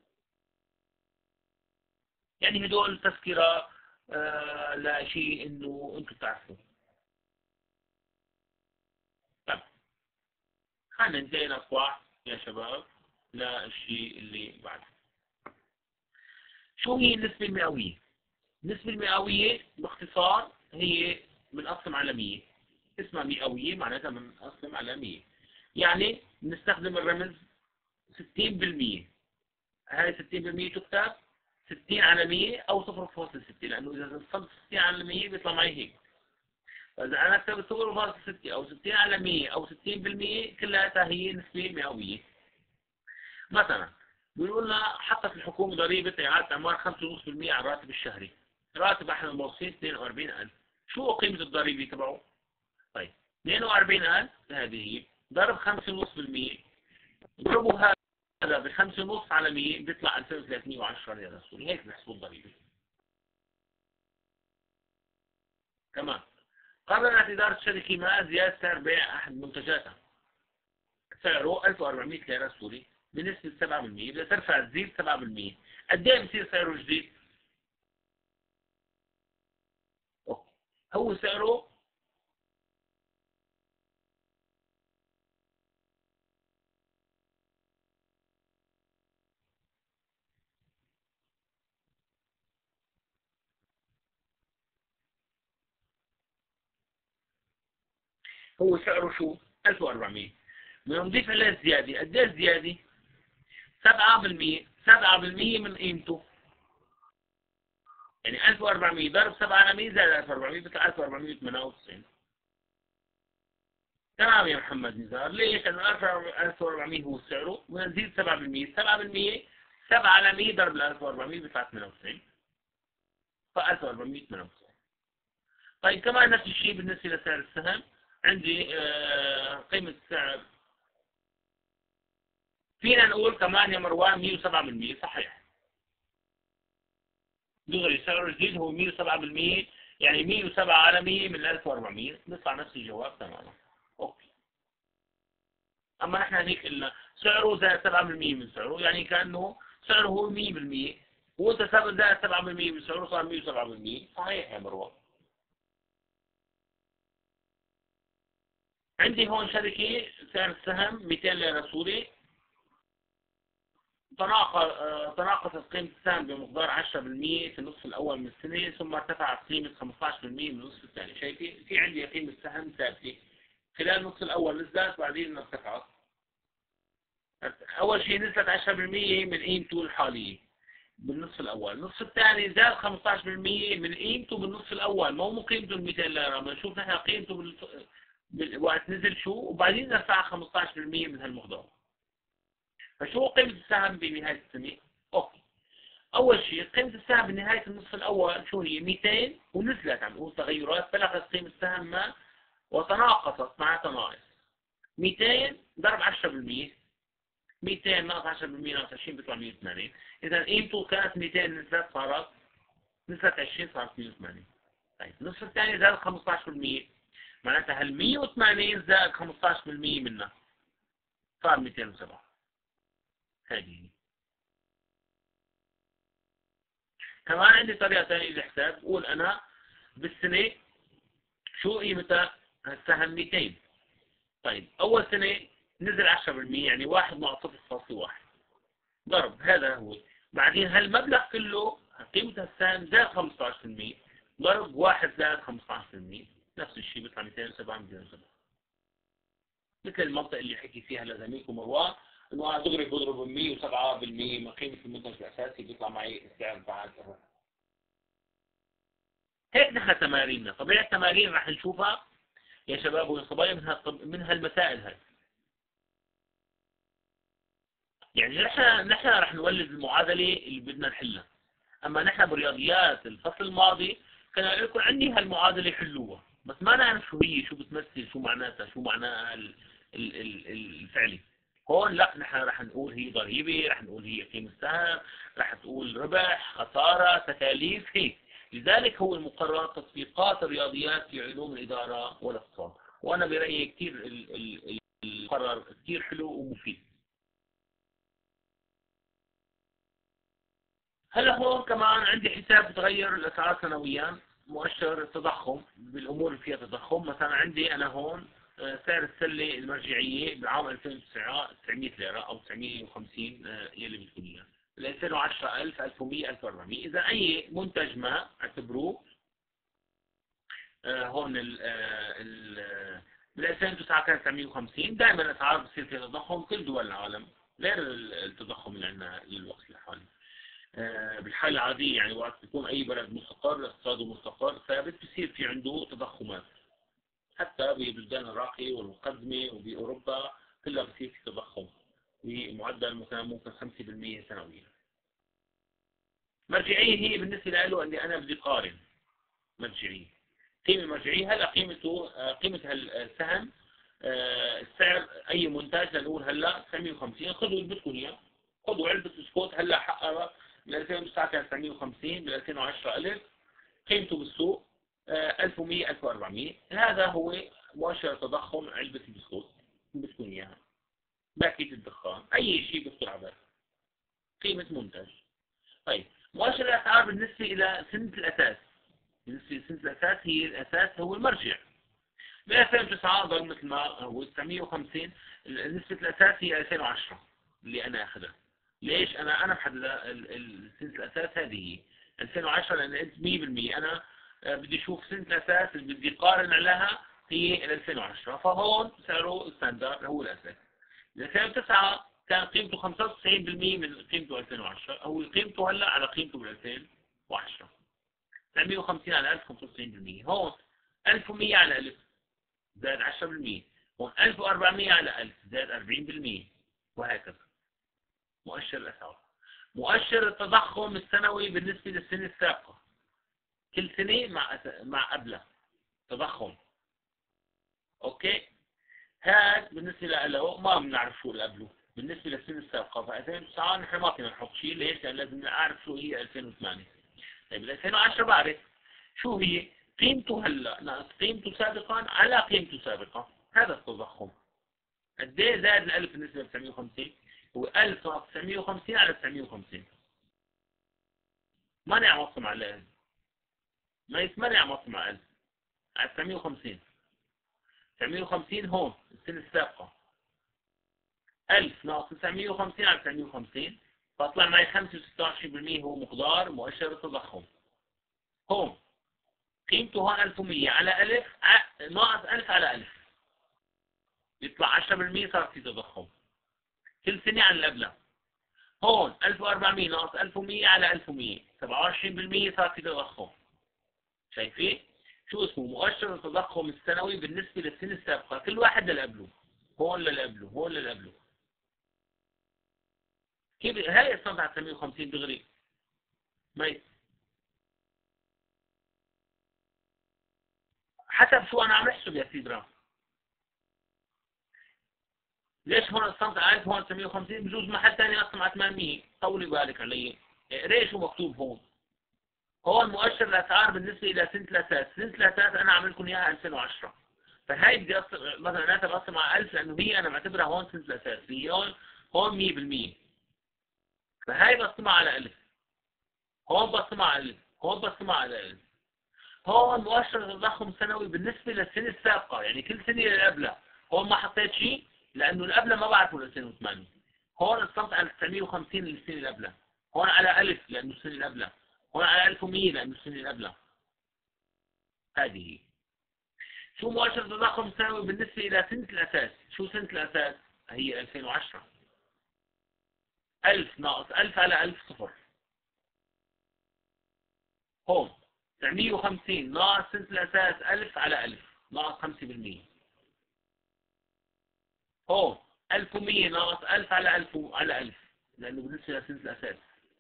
يعني هدول تذكرة آه لشيء انه انتم تعرفوا. طيب خلينا ننتهي نطلع يا شباب للشيء اللي بعده. شو هي النسبة المئوية؟ النسبة المئوية باختصار هي بنقسم على مية. اسمها مئوية معناتها بنقسم على مية. يعني بنستخدم الرمز ستين بالمية. هاي ستين بالمية تكتب ستين على مية أو صفر فاصلة ستين، لأنه إذا نصبت ستين على مية بيطلع معي هيك. فإذا أنا كتبت صفر فاصلة ستة أو ستين على مية أو ستين بالمية كلها هي نسبة مئوية. مثلا بيقول لنا حطت الحكومة ضريبة إعادة أعمار خمسة فاصلة خمسة بالمية على الراتب الشهري. راتب أحد الموظفين اثنين وأربعين ألف. شو قيمة الضريبة تبعه؟ طيب اثنين وأربعين ألف هذه هي ضرب خمسة فاصلة خمسة بالمية، اضربوا هذا ب خمسة فاصلة خمسة على مية بيطلع ألفين وثلاثمية وعشرة ريال سوري. هيك بنحسبوا الضريبة. كمان قررت إدارة الشركة ما زيادة سعر بيع أحد منتجاتها. سعره ألف وأربعمية ليرة سوري بنسبة سبعة بالمية. بدها ترفع تزيد سبعة بالمية. قد ايه بصير سعره جديد؟ أوكي. هو سعره هو سعره شو؟ ألف وأربعمية. بدنا نضيف عليه الزيادة. قد ايه الزيادة؟ سبعة بالمية. سبعة بالمية من قيمته. يعني ألف وأربعمية ضرب سبعة على مية زائد ألف وأربعمية بيطلع ألف وأربعمية وثمانية وتسعين. تمام يا محمد نزار. ليش؟ لأنه ألف وأربعمية هو سعره ونزيد سبعة بالمية. سبعة بالمية سبعة على مية ضرب ألف وأربعمية بيطلع ثمانية وتسعين. ف ألف وأربعمية وثمانية وتسعين. طيب كمان نفس الشيء بالنسبة لسعر السهم. عندي آه قيمة السعر فينا نقول كمان يا مروان مية وسبعة بالمية. صحيح دغري سعره الجديد هو مية وسبعة بالمية. يعني مية وسبعة على مية من ألف وأربعمية بيطلع نفس الجواب تماما. اوكي. اما نحن هيك قلنا سعره زائد سبعة بالمية من سعره، يعني كانه سعره هو مية بالمية وانت زائد سبعة بالمية من سعره صار مية وسبعة بالمية. صحيح يا مروان. عندي هون شركة سعر السهم مئتين ليرة سوري. تناقصت قيمة السهم بمقدار عشرة بالمية في النصف الأول من السنة، ثم ارتفعت قيمة خمسة عشر بالمية من النصف الثاني. شايفين في عندي قيمة سهم ثابتة خلال النصف الأول نزلت بعدين ارتفعت. أول شيء نزلت عشرة بالمية من قيمته الحالية. بالنصف الأول. النصف الثاني زاد خمسة عشر بالمئة من قيمته بالنصف الأول، ما هو من قيمته ال مئتين ليرة، بنشوف نحن قيمته بال... بال... وقت نزل شو، وبعدين نرفعها خمسة عشر بالمئة من هالمقدار. فشو قيمة السهم بنهاية السنة؟ أوكي. أول شيء قيمة السهم بنهاية النصف الأول شو هي؟ مئتين، ونزلت عم نقول تغيرات، بلغت قيمة السهم ما وتناقصت مع ناقص. مئتين ضرب عشرة بالمئة، مئتين ناقص عشرة بالمئة ناقص عشرين بيطلع مئة وثمانين. إذا قيمته كانت مئتين، نزلت صارت نزلت عشرين، صارت مئة وثمانين. طيب النصف الثاني زاد خمسة عشر بالمئة، معناتها هال مئة وثمانين زائد خمسة عشر بالمئة منها صار مئتين وسبعة. هذه كمان عندي طريقة ثانية للحساب، بقول أنا بالسنة شو قيمتها السهم مئتين. طيب أول سنة نزل عشرة بالمئة، يعني واحد ناقص صفر فاصلة واحد ضرب، هذا هو. بعدين هالمبلغ كله قيمة السهم زاد خمسة عشر بالمئة ضرب واحد زائد خمسة عشر بالمئة، نفس الشيء بيطلع مئتين وسبعة مئتين وسبعة. مثل المنطقة اللي حكي فيها لزميلكم مروان، انه انا دغري بضرب مئة وسبعة بالمئة من قيمة المنتج الاساسي، بيطلع معي السعر بعد. هيك نحن تماريننا، طبيعة التمارين رح نشوفها يا شباب والصبايا من هالطب... من هالمسائل هاي. يعني نحن نحن رح نولد المعادلة اللي بدنا نحلها. اما نحن برياضيات الفصل الماضي كان لكم عندي هالمعادلة حلوها، بس ما نعرف شو هي، شو بتمثل، شو معناتها، شو معناها ال... ال... ال... الفعلي. هون لا، نحن رح نقول هي ضريبة، رح نقول هي قيمة سهم، رح تقول ربح، خسارة، تكاليف، هيك. لذلك هو المقرر تطبيقات الرياضيات في علوم الإدارة والاقتصاد، وأنا برأيي كثير المقرر كثير حلو ومفيد. هلا هون كمان عندي حساب بتغير الأسعار سنويا، مؤشر التضخم بالأمور اللي فيها تضخم. مثلا عندي أنا هون سعر السلة المرجعية بعام ألفين وتسعة تسعمئة ليرة أو تسعمئة وخمسين يلي بتكون إياها. بال ألفين وعشرة ألف، ألف ومئة، ألف وأربعمئة. إذا أي منتج ما اعتبروه هون ال ال بال ألفين وتسعة كان تسعمئة وخمسين. دائما الأسعار بتصير فيها تضخم كل دول العالم، غير التضخم اللي عندنا للوقت الحالي. بالحالة العادية يعني وقت يكون أي بلد مستقر، اقتصاده مستقر ثابت، بصير في عنده تضخمات. حتى بالبلدان الراقية والمتقدمة وبأوروبا كلها بصير في تضخم بمعدل مثلا ممكن خمسة بالمئة سنويا. مرجعية هي بالنسبة له أني أنا بدي قارن مرجعية، قيمة مرجعية. هلا قيمته قيمة هالسهم السعر أي منتج لنقول هلا تسعمئة وخمسين، خذوا اللي بدكم إياه، خذوا علبة بسكوت هلا حقها بال ألفين وتسعة كان تسعمئة وخمسين، بال ألفين وعشرة ألف، قيمته بالسوق ألف ومئة، ألف وأربعمئة. هذا هو مؤشر تضخم علبة البسكوت بدكم إياها، باكيت الدخان، أي شيء بيخطر على بالك، قيمة منتج. طيب مؤشر الأسعار بالنسبة إلى سنة الأساس، بالنسبة لسنة الأساس هي الأساس هو المرجع. ب ألفين وتسعة ضل مثل ما هو تسعمئة وخمسين، نسبة الأساس هي ألفين وعشرة اللي أنا أخذها. ليش أنا أنا محدد سنة الأساس هذه هي ألفين وعشرة؟ لأن قلت مئة بالمئة أنا بدي أشوف سنة الأساس اللي بدي قارن عليها هي ألفين وعشرة، فهون سعره ستاندرد هو الأساس. ألفين وتسعة كان قيمته خمسة وتسعين بالمئة من قيمته ألفين وعشرة، هو قيمته هلا على قيمته بال ألفين وعشرة. تسعمئة وخمسين على ألف خمسة وتسعين بالمئة. هون ألف ومئة على ألف زاد عشرة بالمئة، هون ألف وأربعمئة على ألف زاد أربعين بالمئة، وهكذا. مؤشر الأسعار. مؤشر التضخم السنوي بالنسبة للسنة السابقة، كل سنة مع مع قبلها تضخم. اوكي، هذا بالنسبة له ما بنعرف شو اللي قبله. بالنسبة للسنة السابقة ف ألفين وتسعة نحن ما فينا نحط شيء، ليش؟ لأن لازم نعرف شو هي ألفين وثمانية. طيب ال ألفين وعشرة بعرف شو هي قيمته هلا ناقص قيمته سابقا على قيمته سابقا، هذا التضخم. قد ايه زاد الألف بالنسبة ل تسعمئة وخمسين؟ هو ألف ناقص تسعمئة وخمسين على تسعمئة وخمسين. ما نعوض مع الألف، ما يسمى نعوض مع ألف على تسعمئة وخمسين. تسعمئة وخمسين هون السنة السابقة، ألف ناقص تسعمئة وخمسين على تسعمئة وخمسين، فاطلع معي خمسة وستة وعشرين بالمئة هو مقدار مؤشر التضخم. هون قيمته هون ألف ومئة على ألف ناقص ألف على ألف، يطلع عشرة بالمئة، صار في تضخم كل سنة عن اللي قبلها. هون ألف وأربعمية ناقص ألف ومية على ألف ومية، سبعة وعشرين بالمية صار في تضخم. شايفين؟ شو اسمه؟ مؤشر التضخم السنوي بالنسبة للسنة السابقة، كل واحد للي قبله، هون للي قبله، هون للي قبله. كيف هاي الصنعة على ثمانمية وخمسين دغري؟ ما حسب شو انا عم احسب يا سيدي رام. ليش هون الصمت على ألف، هون ثمانمية وخمسين، بجوز محل ثاني اصلا على ثمانمية، طولي بالك علي. ليش هو مكتوب هون؟ هون مؤشر الاسعار بالنسبه الى سنه الاساس، سنه الاساس انا عامل لكم اياها ألفين وعشرة، فهي بدي اصل مثلا انا بقسم على ألف لانه هي انا بعتبرها هون سنه الاساس، هي هون هون مية بالمية، فهي بقسمها على ألف، هون بقسمها على ألف، هون بقسمها على ألف. هون مؤشر التضخم السنوي بالنسبه للسنه السابقه، يعني كل سنه اللي قبلها. هون ما حطيت شيء لانه اللي قبلها ما بعرفه ل ألفين وثمانية. هون الصمت على تسعمية وخمسين للسنه اللي قبلها، هون على ألف لانه السنه اللي قبلها، هون على ألف ومية لانه السنه اللي قبلها. هذه هي. شو مؤشر التضخم السنوي بالنسبه الى سنه الاساس؟ شو سنه الاساس؟ هي ألفين وعشرة. ألف ناقص ألف على ألف صفر. هون تسعمية وخمسين ناقص سنه الاساس ألف على ألف ناقص خمسة بالمية. هون ألف ومية ناقص ألف على ألف على ألف لأنه بالنسبة لسنة الأساس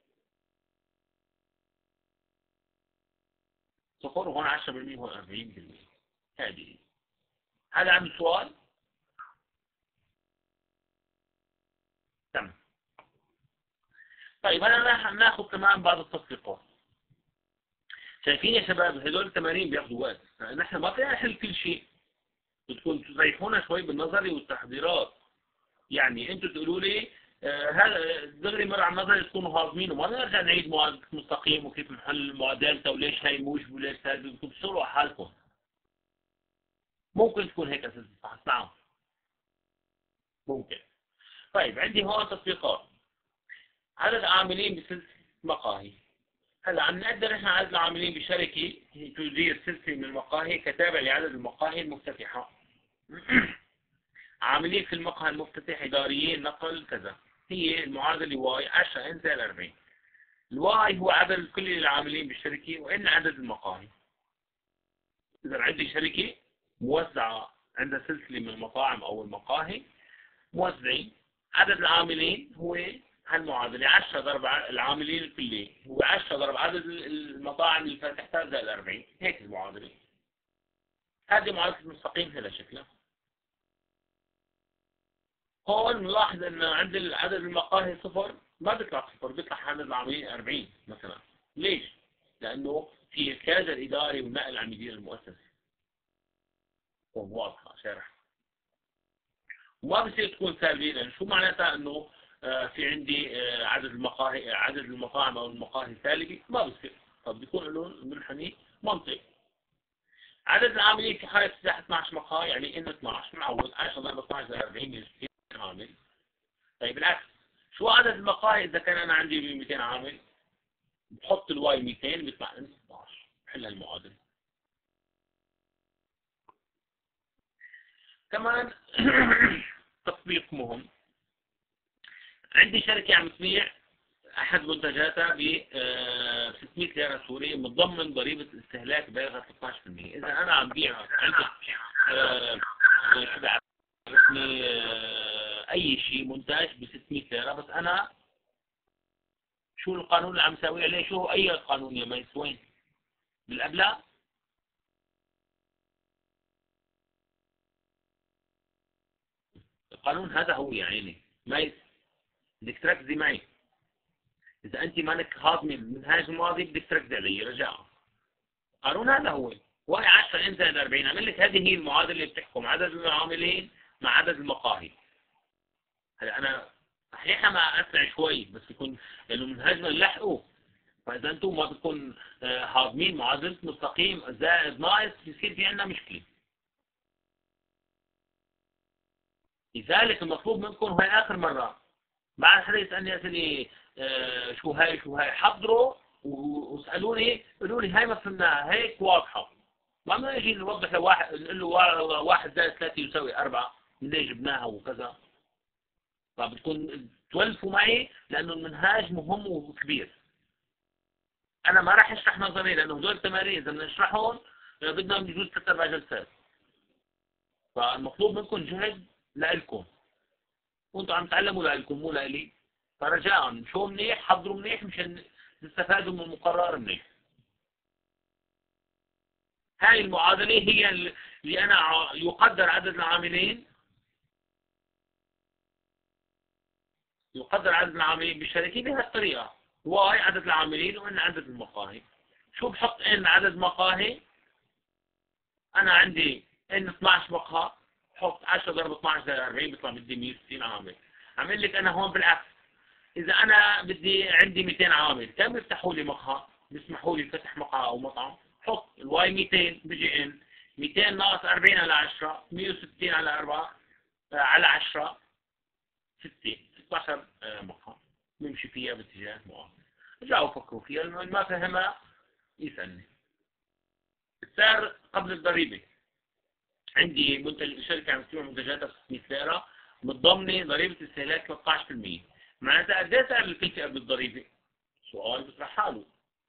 صفر، وهون عشرة بالمية وهون أربعين بالمية. هذه. هذا عندي سؤال؟ تمام. طيب أنا راح ناخذ كمان بعض التطبيقات. شايفين يا شباب هدول التمارين بياخذوا وقت، نحن ما فينا نحل كل شيء، بدكم تريحونا شوي بالنظري والتحضيرات. يعني انتم تقولوا لي آه هذا دغري مر على النظري تكونوا هاضمين، وما نرجع نعيد معادلة مستقيم وكيف نحل معادلته وليش هي موجب وليش سالب، بدكم تشتغلوا على حالكم. ممكن تكون هيك اساس الفحص، نعم ممكن. طيب عندي هون تطبيقات. عدد عاملين بسلسلة مقاهي. هلا عم نقدر احنا عدد العاملين بشركة تدير سلسلة من المقاهي كتابع لعدد المقاهي المفتتحة. عاملين في المقهى المفتتح إداريين نقل كذا. هي المعادلة واي عشرة ان زائد أربعين. الواي هو عدد الكلي للعاملين بالشركة وان عدد المقاهي. إذا عندي شركة موزعة عندها سلسلة من المطاعم أو المقاهي موزعين، عدد العاملين هو هالمعادلة عشرة ضرب العاملين الكلية هو عشرة ضرب عدد المطاعم اللي فتحتها زائد أربعين، هيك المعادلة. هذه معادلة المستقيم هذا شكلها. هون نلاحظ ان عند عدد المقاهي صفر، ما بيطلع صفر، بيطلع عدد العاملين أربعين مثلا. ليش؟ لأنه في الكادر الإداري والنقل عن مدير المؤسسة. واضحة شارح. وما بصير تكون سالبين، لأن شو معناتها انه آه في عندي آه عدد المقاهي عدد المطاعم او المقاهي سالبي؟ ما بصير. طب بيكون له منحني منطق. عدد العاملين في حالة افتتاح اثنعش مقهى يعني انه اثنعش معود عشرة ضرب اثنعش زائد أربعين عامل. طيب بالعكس، شو عدد المقاهي اذا كان انا عندي مئتين عامل؟ بحط الواي مئتين بيطلع عندي ستاشر. بحل هالمعادلة. كمان تطبيق مهم. عندي شركة عم تبيع أحد منتجاتها ب ستمية ليرة سورية متضمن ضريبة استهلاك بالغة ثلاثة عشر بالمية. إذا أنا عم بيع عندي اسمي أي شيء منتج ب ستمية ليرة، بس أنا شو القانون اللي عم يساوي عليه؟ شو أي قانون يا ميس وين؟ بالأبلاغ؟ القانون هذا هو يا عيني ميس، بدك تركزي معي. إذا أنت مانك هاضمة المنهاج الماضي بدك تركزي علي رجاء. قانون هذا هو واي عشرة ان زائد أربعين. عمل لك هذه هي المعادلة اللي بتحكم عدد العاملين مع عدد المقاهي. هلا أنا صحيح ما أسرع شوي بس يكون لأنه منهجنا نلحقه، فإذا أنتم ما بتكون هاضمين معادلة مستقيم زائد ناقص بيصير في عندنا مشكلة. لذلك المطلوب منكم هاي آخر مرة، بعد حدا يسألني أسئلة آه شو هاي شو هاي حضروا واسألوني قولوا لي هاي ما فهمناها هيك واضحة. ما بدنا نجي نوضح لواحد نقول له واحد زائد ثلاثة يساوي أربعة منين جبناها وكذا. فبتكون تولفوا معي لأنه المنهاج مهم وكبير. أنا ما راح أشرح نظري لأنه هدول التمارين إذا بدنا نشرحهم بدنا بجوز ثلاث أربع جلسات. فالمطلوب منكم جهد لإلكم، وأنتم عم تعلموا لإلكم مو لإلي. فرجاء شو منيح حضروا منيح مشان تستفادوا من المقرر منيح. هاي المعادلة هي اللي أنا يقدر عدد العاملين يقدر عدد العاملين بالشركة بهالطريقة، واي عدد العاملين وإن عدد المقاهي. شو بحط إن عدد مقاهي؟ أنا عندي إن اثنعش مقهى، حط عشرة ضرب اثنعش زائد أربعين بيطلع بدي مية وستين عامل. عامل لك أنا هون بالعكس، إذا أنا بدي عندي مئتين عامل كم بيفتحوا لي مقهى؟ بيسمحوا لي فتح مقهى أو مطعم؟ حط الواي مئتين بيجي إن مئتين ناقص أربعين على عشرة مية وستين على أربعة على عشرة ستين ستة عشر مقهى بمشي فيها باتجاه معين. رجعوا فكروا فيها، ما فهمها يسألني. السعر قبل الضريبة، عندي منتج شركة عم تبيع منتجاتها ب ستمية ليرة متضمنة ضريبة استهلاك ثلاثة عشر بالمية. معناتها قد ايه سعر الكلفة قبل الضريبة؟ سؤال بيطرح حاله.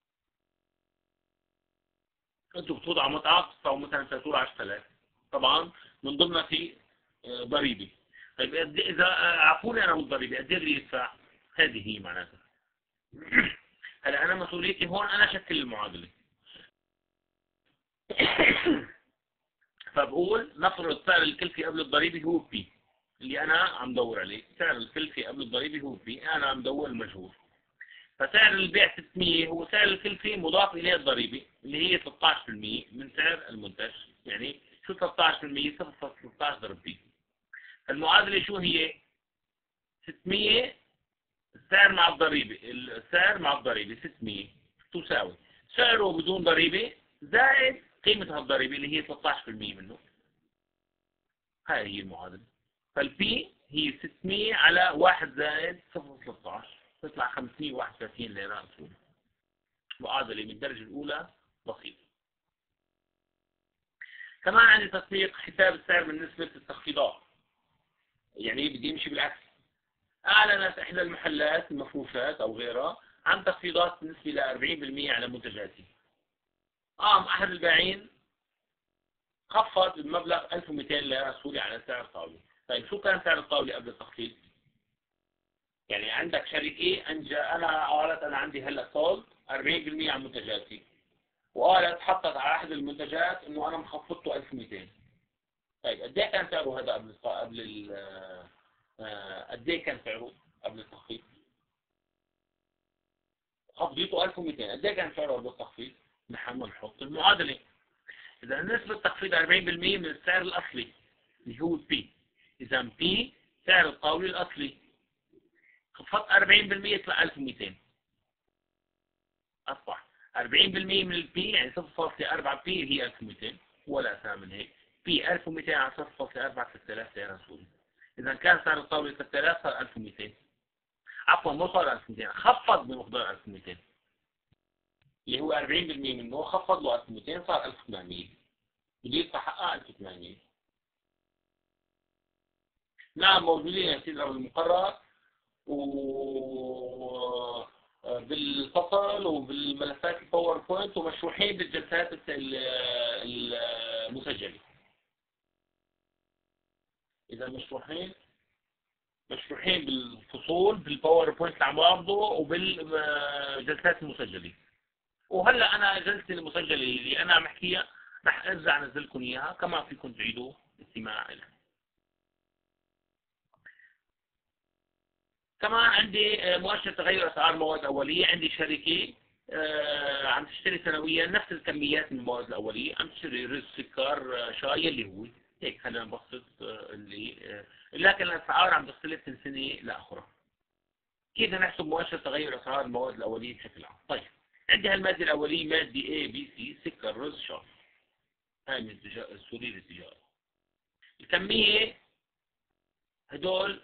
انتوا بتوضعوا مطعم بتدفعوا مثلا تلاتة عشرة آلاف، طبعا من ضمنها في ضريبة. طيب اذا عفوني انا من الضريبة قد ايه بدي يدفع؟ هذه هي معناتها. هلا انا مسؤوليتي هون انا شكل المعادلة. فبقول نفرض سعر الكلفة قبل الضريبة هو بي اللي انا عم دور عليه. سعر الكلفة قبل الضريبة هو بي، انا عم دور المجهول. فسعر البيع ستمية هو سعر الكلفة مضاف اليه الضريبة اللي هي ثلاثة عشر بالمية من سعر المنتج. يعني شو ثلاثة عشر بالمية؟ صفر فاصلة ثلاثة عشر ضرب بي. المعادلة شو هي؟ ستمية السعر مع الضريبة، السعر مع الضريبة ستمية تساوي سعره بدون ضريبة زائد قيمة هالضريبة اللي هي ثلاثة عشر بالمية منه. هاي هي المعادلة. فالبي هي ستمية على واحد زائد صفر فاصلة ثلاثة عشر تطلع خمسمية وواحد وثلاثين ليرة أصول. معادلة من الدرجة الأولى بسيطة. كمان عندي تطبيق حساب السعر بالنسبة للتخفيضات. يعني بدي امشي بالعكس. أعلنت إحدى المحلات المفروشات أو غيرها عن تخفيضات بالنسبة ل أربعين بالمية على منتجاتي. قام أحد البائعين خفض بمبلغ ألف ومئتين ليرة سوري على سعر الطاولة. طيب شو كان سعر الطاولة قبل التخفيض؟ يعني عندك شركة أنجا أنا قالت أنا عندي هلا صولد أربعين بالمية على منتجاتي، وقالت حطت على أحد المنتجات إنه أنا مخفضته ألف ومئتين. طيب قد إيه كان سعره هذا قبل قبل ال قد إيه كان سعره قبل التخفيض؟ خفضيته ألف ومئتين، قد إيه كان سعره قبل التخفيض؟ نحن نحط المعادلة. إذا نسبة التخفيض أربعين بالمية من السعر الأصلي اللي هو بي. إذا بي سعر الطاولة الأصلي خفضت أربعين بالمية يطلع ألف ومئتين. أصبح أربعين بالمية من البي يعني صفر فاصلة أربعة بي هي ألف ومئتين ولا أسمى من هيك. بي ألف ومئتين على صفر فاصلة أربعة ستة آلاف ليرة سوري. إذا كان سعر الطاولة ستة آلاف صار ألف ومئتين. عفوا مو صار ألف ومئتين، خفض بمقدار ألف ومئتين اللي هو أربعين بالمية منه خفض له ألف ومئتين صار ألف وثمانمية. بده يدفع حقها ألف وثمانمية. نعم موجودين يا سيدي المقرر و بالفصل وبالملفات الباوربوينت ومشروحين بالجلسات المسجلة. إذا مشروحين مشروحين بالفصول بالباوربوينت اللي عم بعرضه وبالجلسات المسجلة. وهلا أنا جلستي المسجلة اللي أنا عم أحكيها رح أرجع أنزل لكم إياها كمان فيكم تعيدوا استماع لها. كمان عندي مؤشر تغير اسعار المواد الاوليه. عندي شركه عم تشتري سنويا نفس الكميات من المواد الاوليه، عم تشتري رز سكر شاي اللي هو هيك. خلينا نبسط اللي لكن الاسعار عم تختلف من سنه لاخرى. كيف نحسب مؤشر تغير اسعار المواد الاوليه بشكل عام؟ طيب عندي هالماده الاوليه ماده A B C سكر رز شاي. هاي من السوري للتجاره. الكميه هدول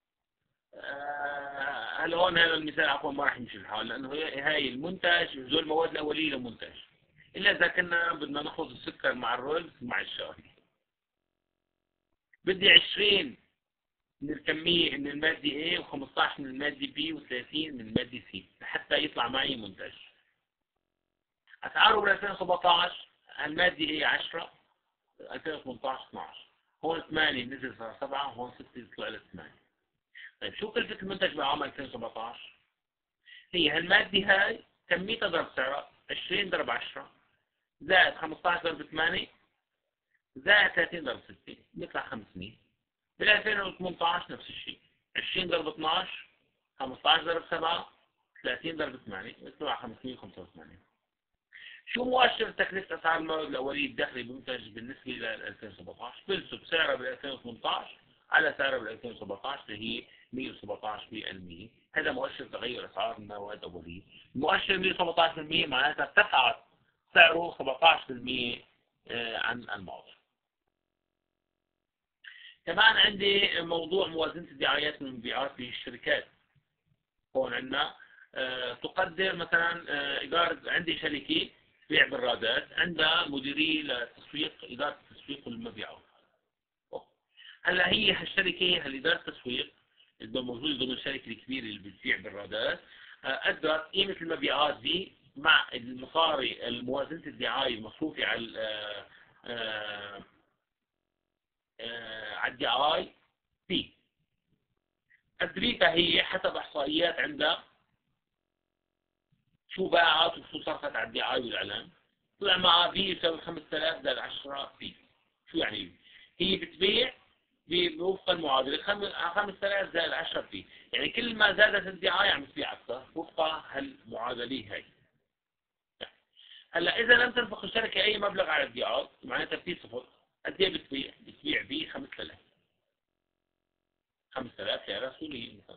هل هون هذا المثال عفوا ما راح يمشي الحال لانه هاي المنتج ذو المواد الاوليه لمنتج، الا اذا كنا بدنا نخلط السكر مع الرز مع الشاي. بدي عشرين من الكمية من المادة A و15 من المادة B و30 من المادة C لحتى يطلع معي منتج. أسعاره بال ألفين وسبعطعش المادة A عشرة، ألفين وثمنطعش اثنعش، هون ثمانية نزل صار سبعة، وهون ستة طلع ل ثمانية. طيب شو كلفة المنتج بعام ألفين وسبعطعش؟ هي هالمادة هاي كميتها ضرب سعرها عشرين ضرب عشرة زائد خمسطعش ضرب ثمانية زائد ثلاثين ضرب ستة بيطلع خمسمية. بال ألفين وثمنطعش نفس الشيء، عشرين ضرب اثنعش، خمسطعش ضرب سبعة، ثلاثين ضرب ثمانية بيطلع خمسمية وخمسة وثمانين. شو مؤشر تكلفة أسعار المواد الأولية الداخلي بالمنتج بالنسبة ل ألفين وسبعطعش؟ بنسب سعرها بال ألفين وثمنطعش على سعرها بال ألفين وسبعطعش اللي هي مية وسبعطعش بالمية. هذا مؤشر تغير أسعار المواد الأولية. مؤشر مية وسبعطعش بالمية معناتها ارتفعت سعره سبعطعش بالمية عن الماضي. كمان عندي موضوع موازنة الدعايات والمبيعات للشركات. هون عندنا أه تقدر مثلا أه إدارة، عندي شركة بيع برادات عندها مديرية لتسويق، إدارة التسويق والمبيعات. هلا هي هالشركة هالإدارة التسويق اللي موجودة ضمن الشركة الكبيرة اللي بتبيع برادات أدرت قيمة المبيعات دي مع المصاري الموازنة الدعاية المصروفة على أه أه أه على الدعاية بي. تدريبها هي حسب إحصائيات عندها شو باعت وشو صرفت على الدعاية والإعلان. طلع معها بي يساوي خمسة آلاف زائد عشرة بي. شو يعني؟ هي بتبيع بوفق المعادلة خمسة آلاف زائد عشرة بي، يعني كل ما زادت الدعاية عم تبيع أكثر وفق هالمعادلة هاي. هلا إذا لم تنفق الشركة أي مبلغ على الدعاية معناتها في صفر. قد إيه بتبيع؟ بتبيع بي خمسة آلاف. خمسة آلاف يا رسولي مثلا.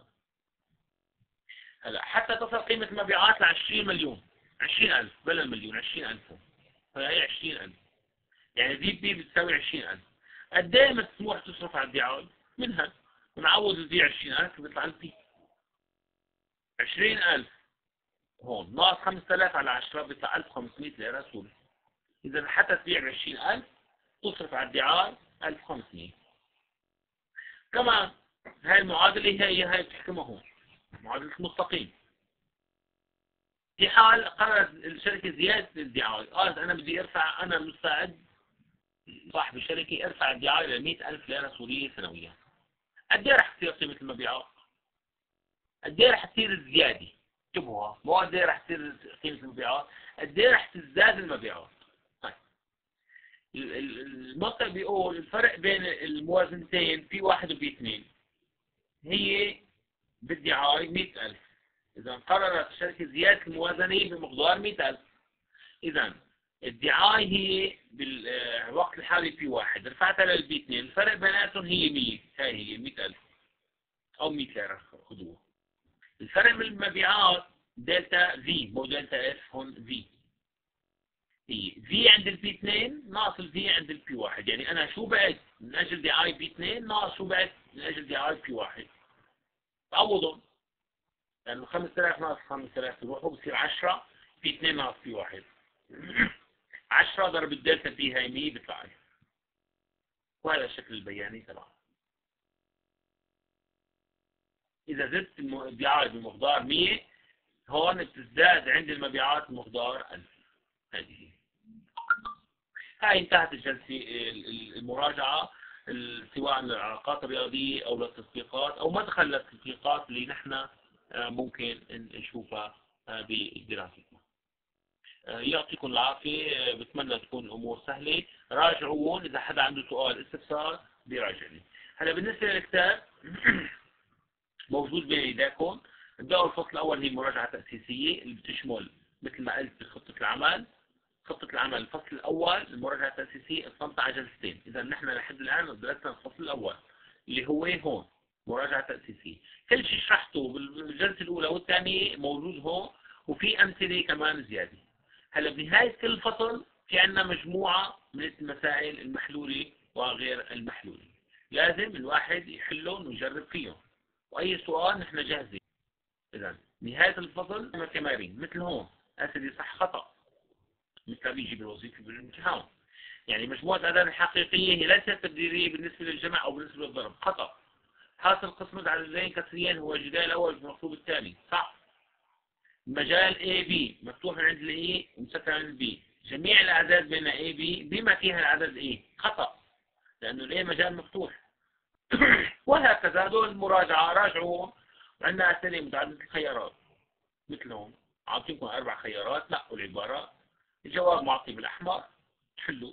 هلا حتى تصل قيمة المبيعات ل عشرين مليون، عشرين ألف بلا المليون، عشرين ألف. فهي عشرين ألف، يعني دي بي بتساوي عشرين ألف. قد ايه مسموح تصرف على الدعاية؟ منها بنعوض البي عشرين ألف بيطلع البي عشرين ألف هون ناقص خمسة آلاف على عشرة بيطلع ألف وخمسمية ليرة سوري. إذا حتى تبيع ب عشرين ألف تصرف على الدعاية ألف وخمسمية. كمان هاي المعادلة هي هاي بتحكمها هون معادلة المستقيم. في حال قررت الشركة زيادة الدعاية، قالت أنا بدي أرفع، أنا مستعد صاحب الشركة ارفع الدعاية ل مئة ألف ليرة سورية سنويا. قد ايه رح تصير قيمة المبيعات؟ قد ايه رح تصير الزيادة؟ انتبهوا، مو قد ايه رح تصير قيمة المبيعات، قد ايه رح تزداد المبيعات. طيب الموقع بيقول الفرق بين الموازنتين في واحد وفي اثنين هي بالدعاية مئة ألف. إذا قررت الشركة زيادة الموازنة بمقدار مئة ألف، إذا الدعاية هي بالوقت الحالي في واحد رفعتها للبي اثنين، الفرق بيناتهم هي مية، هاي هي مئة ألف أو مئة ليرة خذوها. الفرق من المبيعات دلتا في مو دلتا اف، هون في هي في عند البي اثنين ناقص الفي عند البي واحد، يعني أنا شو بعت من أجل دعاية بي اثنين ناقص شو بعت من أجل دعاية بي واحد. تعوضهم، لأنه يعني خمسة آلاف ناقص خمسة آلاف بيروحوا بصير عشرة، بي اثنين ناقص بي واحد. عشرة ضرب الدلتا في هاي مية بيطلع لي. وهذا الشكل البياني تبعه. إذا زدت المبيعات بمقدار مية هون بتزداد عند المبيعات بمقدار ألف. هذه هاي انتهت الجلسة المراجعة سواء للعلاقات الرياضية أو للتطبيقات أو مدخل للتطبيقات اللي نحن ممكن نشوفها بدراستنا. يعطيكم العافية، بتمنى تكون الأمور سهلة. راجعون إذا حدا عنده سؤال استفسار بيراجعني. هلا بالنسبة للكتاب موجود بين ايديكم. ابدأوا الفصل الأول هي مراجعة تأسيسية اللي بتشمل مثل ما قلت بخطة العمل. خطة العمل الفصل الأول المراجعة التأسيسية اقسمتها على جلستين. إذا نحن لحد الآن درسنا الفصل الأول اللي هو هون مراجعة تأسيسية. كل شيء شرحته بالجلسة الأولى والثانية موجود هون، وفي أمثلة كمان زيادة. هلا بنهاية كل فصل في عندنا مجموعة من المسائل المحلولة وغير المحلولة، لازم الواحد يحلهم ويجرب فيهم، وأي سؤال نحن جاهزين. إذا نهاية الفصل تمارين مثل هون أسئلة صح خطأ مثل بيجي بالوظيفة بالامتحان. يعني مجموعة الأعداد الحقيقية هي ليست تبديلية بالنسبة للجمع أو بالنسبة للضرب، خطأ. حاصل قسمة عددين كسريين هو الجدال الأول في المطلوب الثاني، صح. مجال A B مفتوح من عند ال A ومسكر عند ال B. جميع الأعداد بين A B بما فيها العدد A خطأ، لأنه ال A مجال مفتوح. وهكذا هذول المراجعة راجعوهم. عندنا أسئلة متعددة الخيارات مثلهم، أعطيكم أربع خيارات، نقوا العبارات، الجواب معطي بالأحمر، تحلوا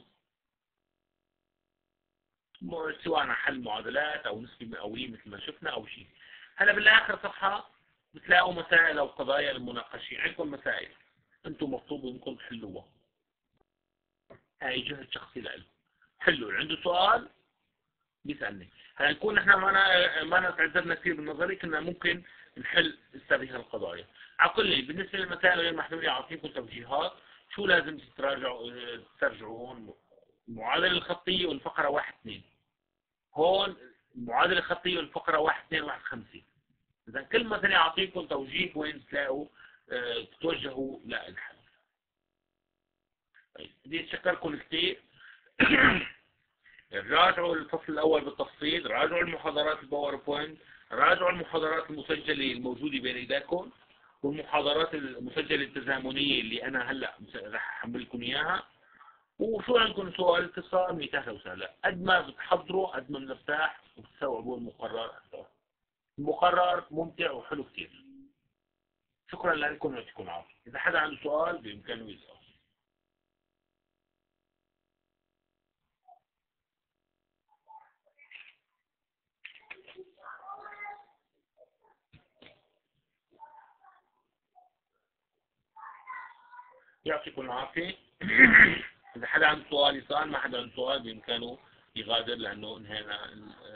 سواء حل معادلات أو نسبة مئوية مثل ما شفنا أو شيء. هلا بالآخر صفحة بتلاقوا مسائل أو قضايا المناقشة، عندكم مسائل أنتم مطلوب منكم تحلوها، هاي جهد شخصي لكم. حلوا، اللي عنده سؤال بيسألني. هلا نكون نحن ما ما تعذبنا كثير بالنظري، كنا ممكن نحل هذه القضايا. على كل بالنسبة للمسائل غير محلولة أعطيكم توجيهات شو لازم تراجعوا ترجعوا هون. المعادلة الخطية والفقرة واحد اثنين، هون المعادلة الخطية والفقرة واحد اثنين واحد خمسة. إذا كل مثلا أعطيكم توجيه وين تلاقوا اه تتوجهوا للحل. طيب بدي أشكركم كثير. راجعوا الفصل الأول بالتفصيل، راجعوا المحاضرات الباوربوينت، راجعوا المحاضرات المسجلة الموجودة بين ايديكم، والمحاضرات المسجلة التزامنية اللي أنا هلا رح أحملكم إياها. وشو عندكم سؤال اتصال ميتاحة وسهلة، قد ما بتحضروا قد ما بنرتاح وبتستوعبوا المقرر أكثر. المقرر ممتع وحلو كثير. شكرا لكم ويعطيكم العافية. إذا حدا عنده سؤال بإمكانه يسأل. يعطيكم العافية. إذا حدا عنده سؤال يسأل، ما حدا عنده سؤال بإمكانه يغادر لأنه انهينا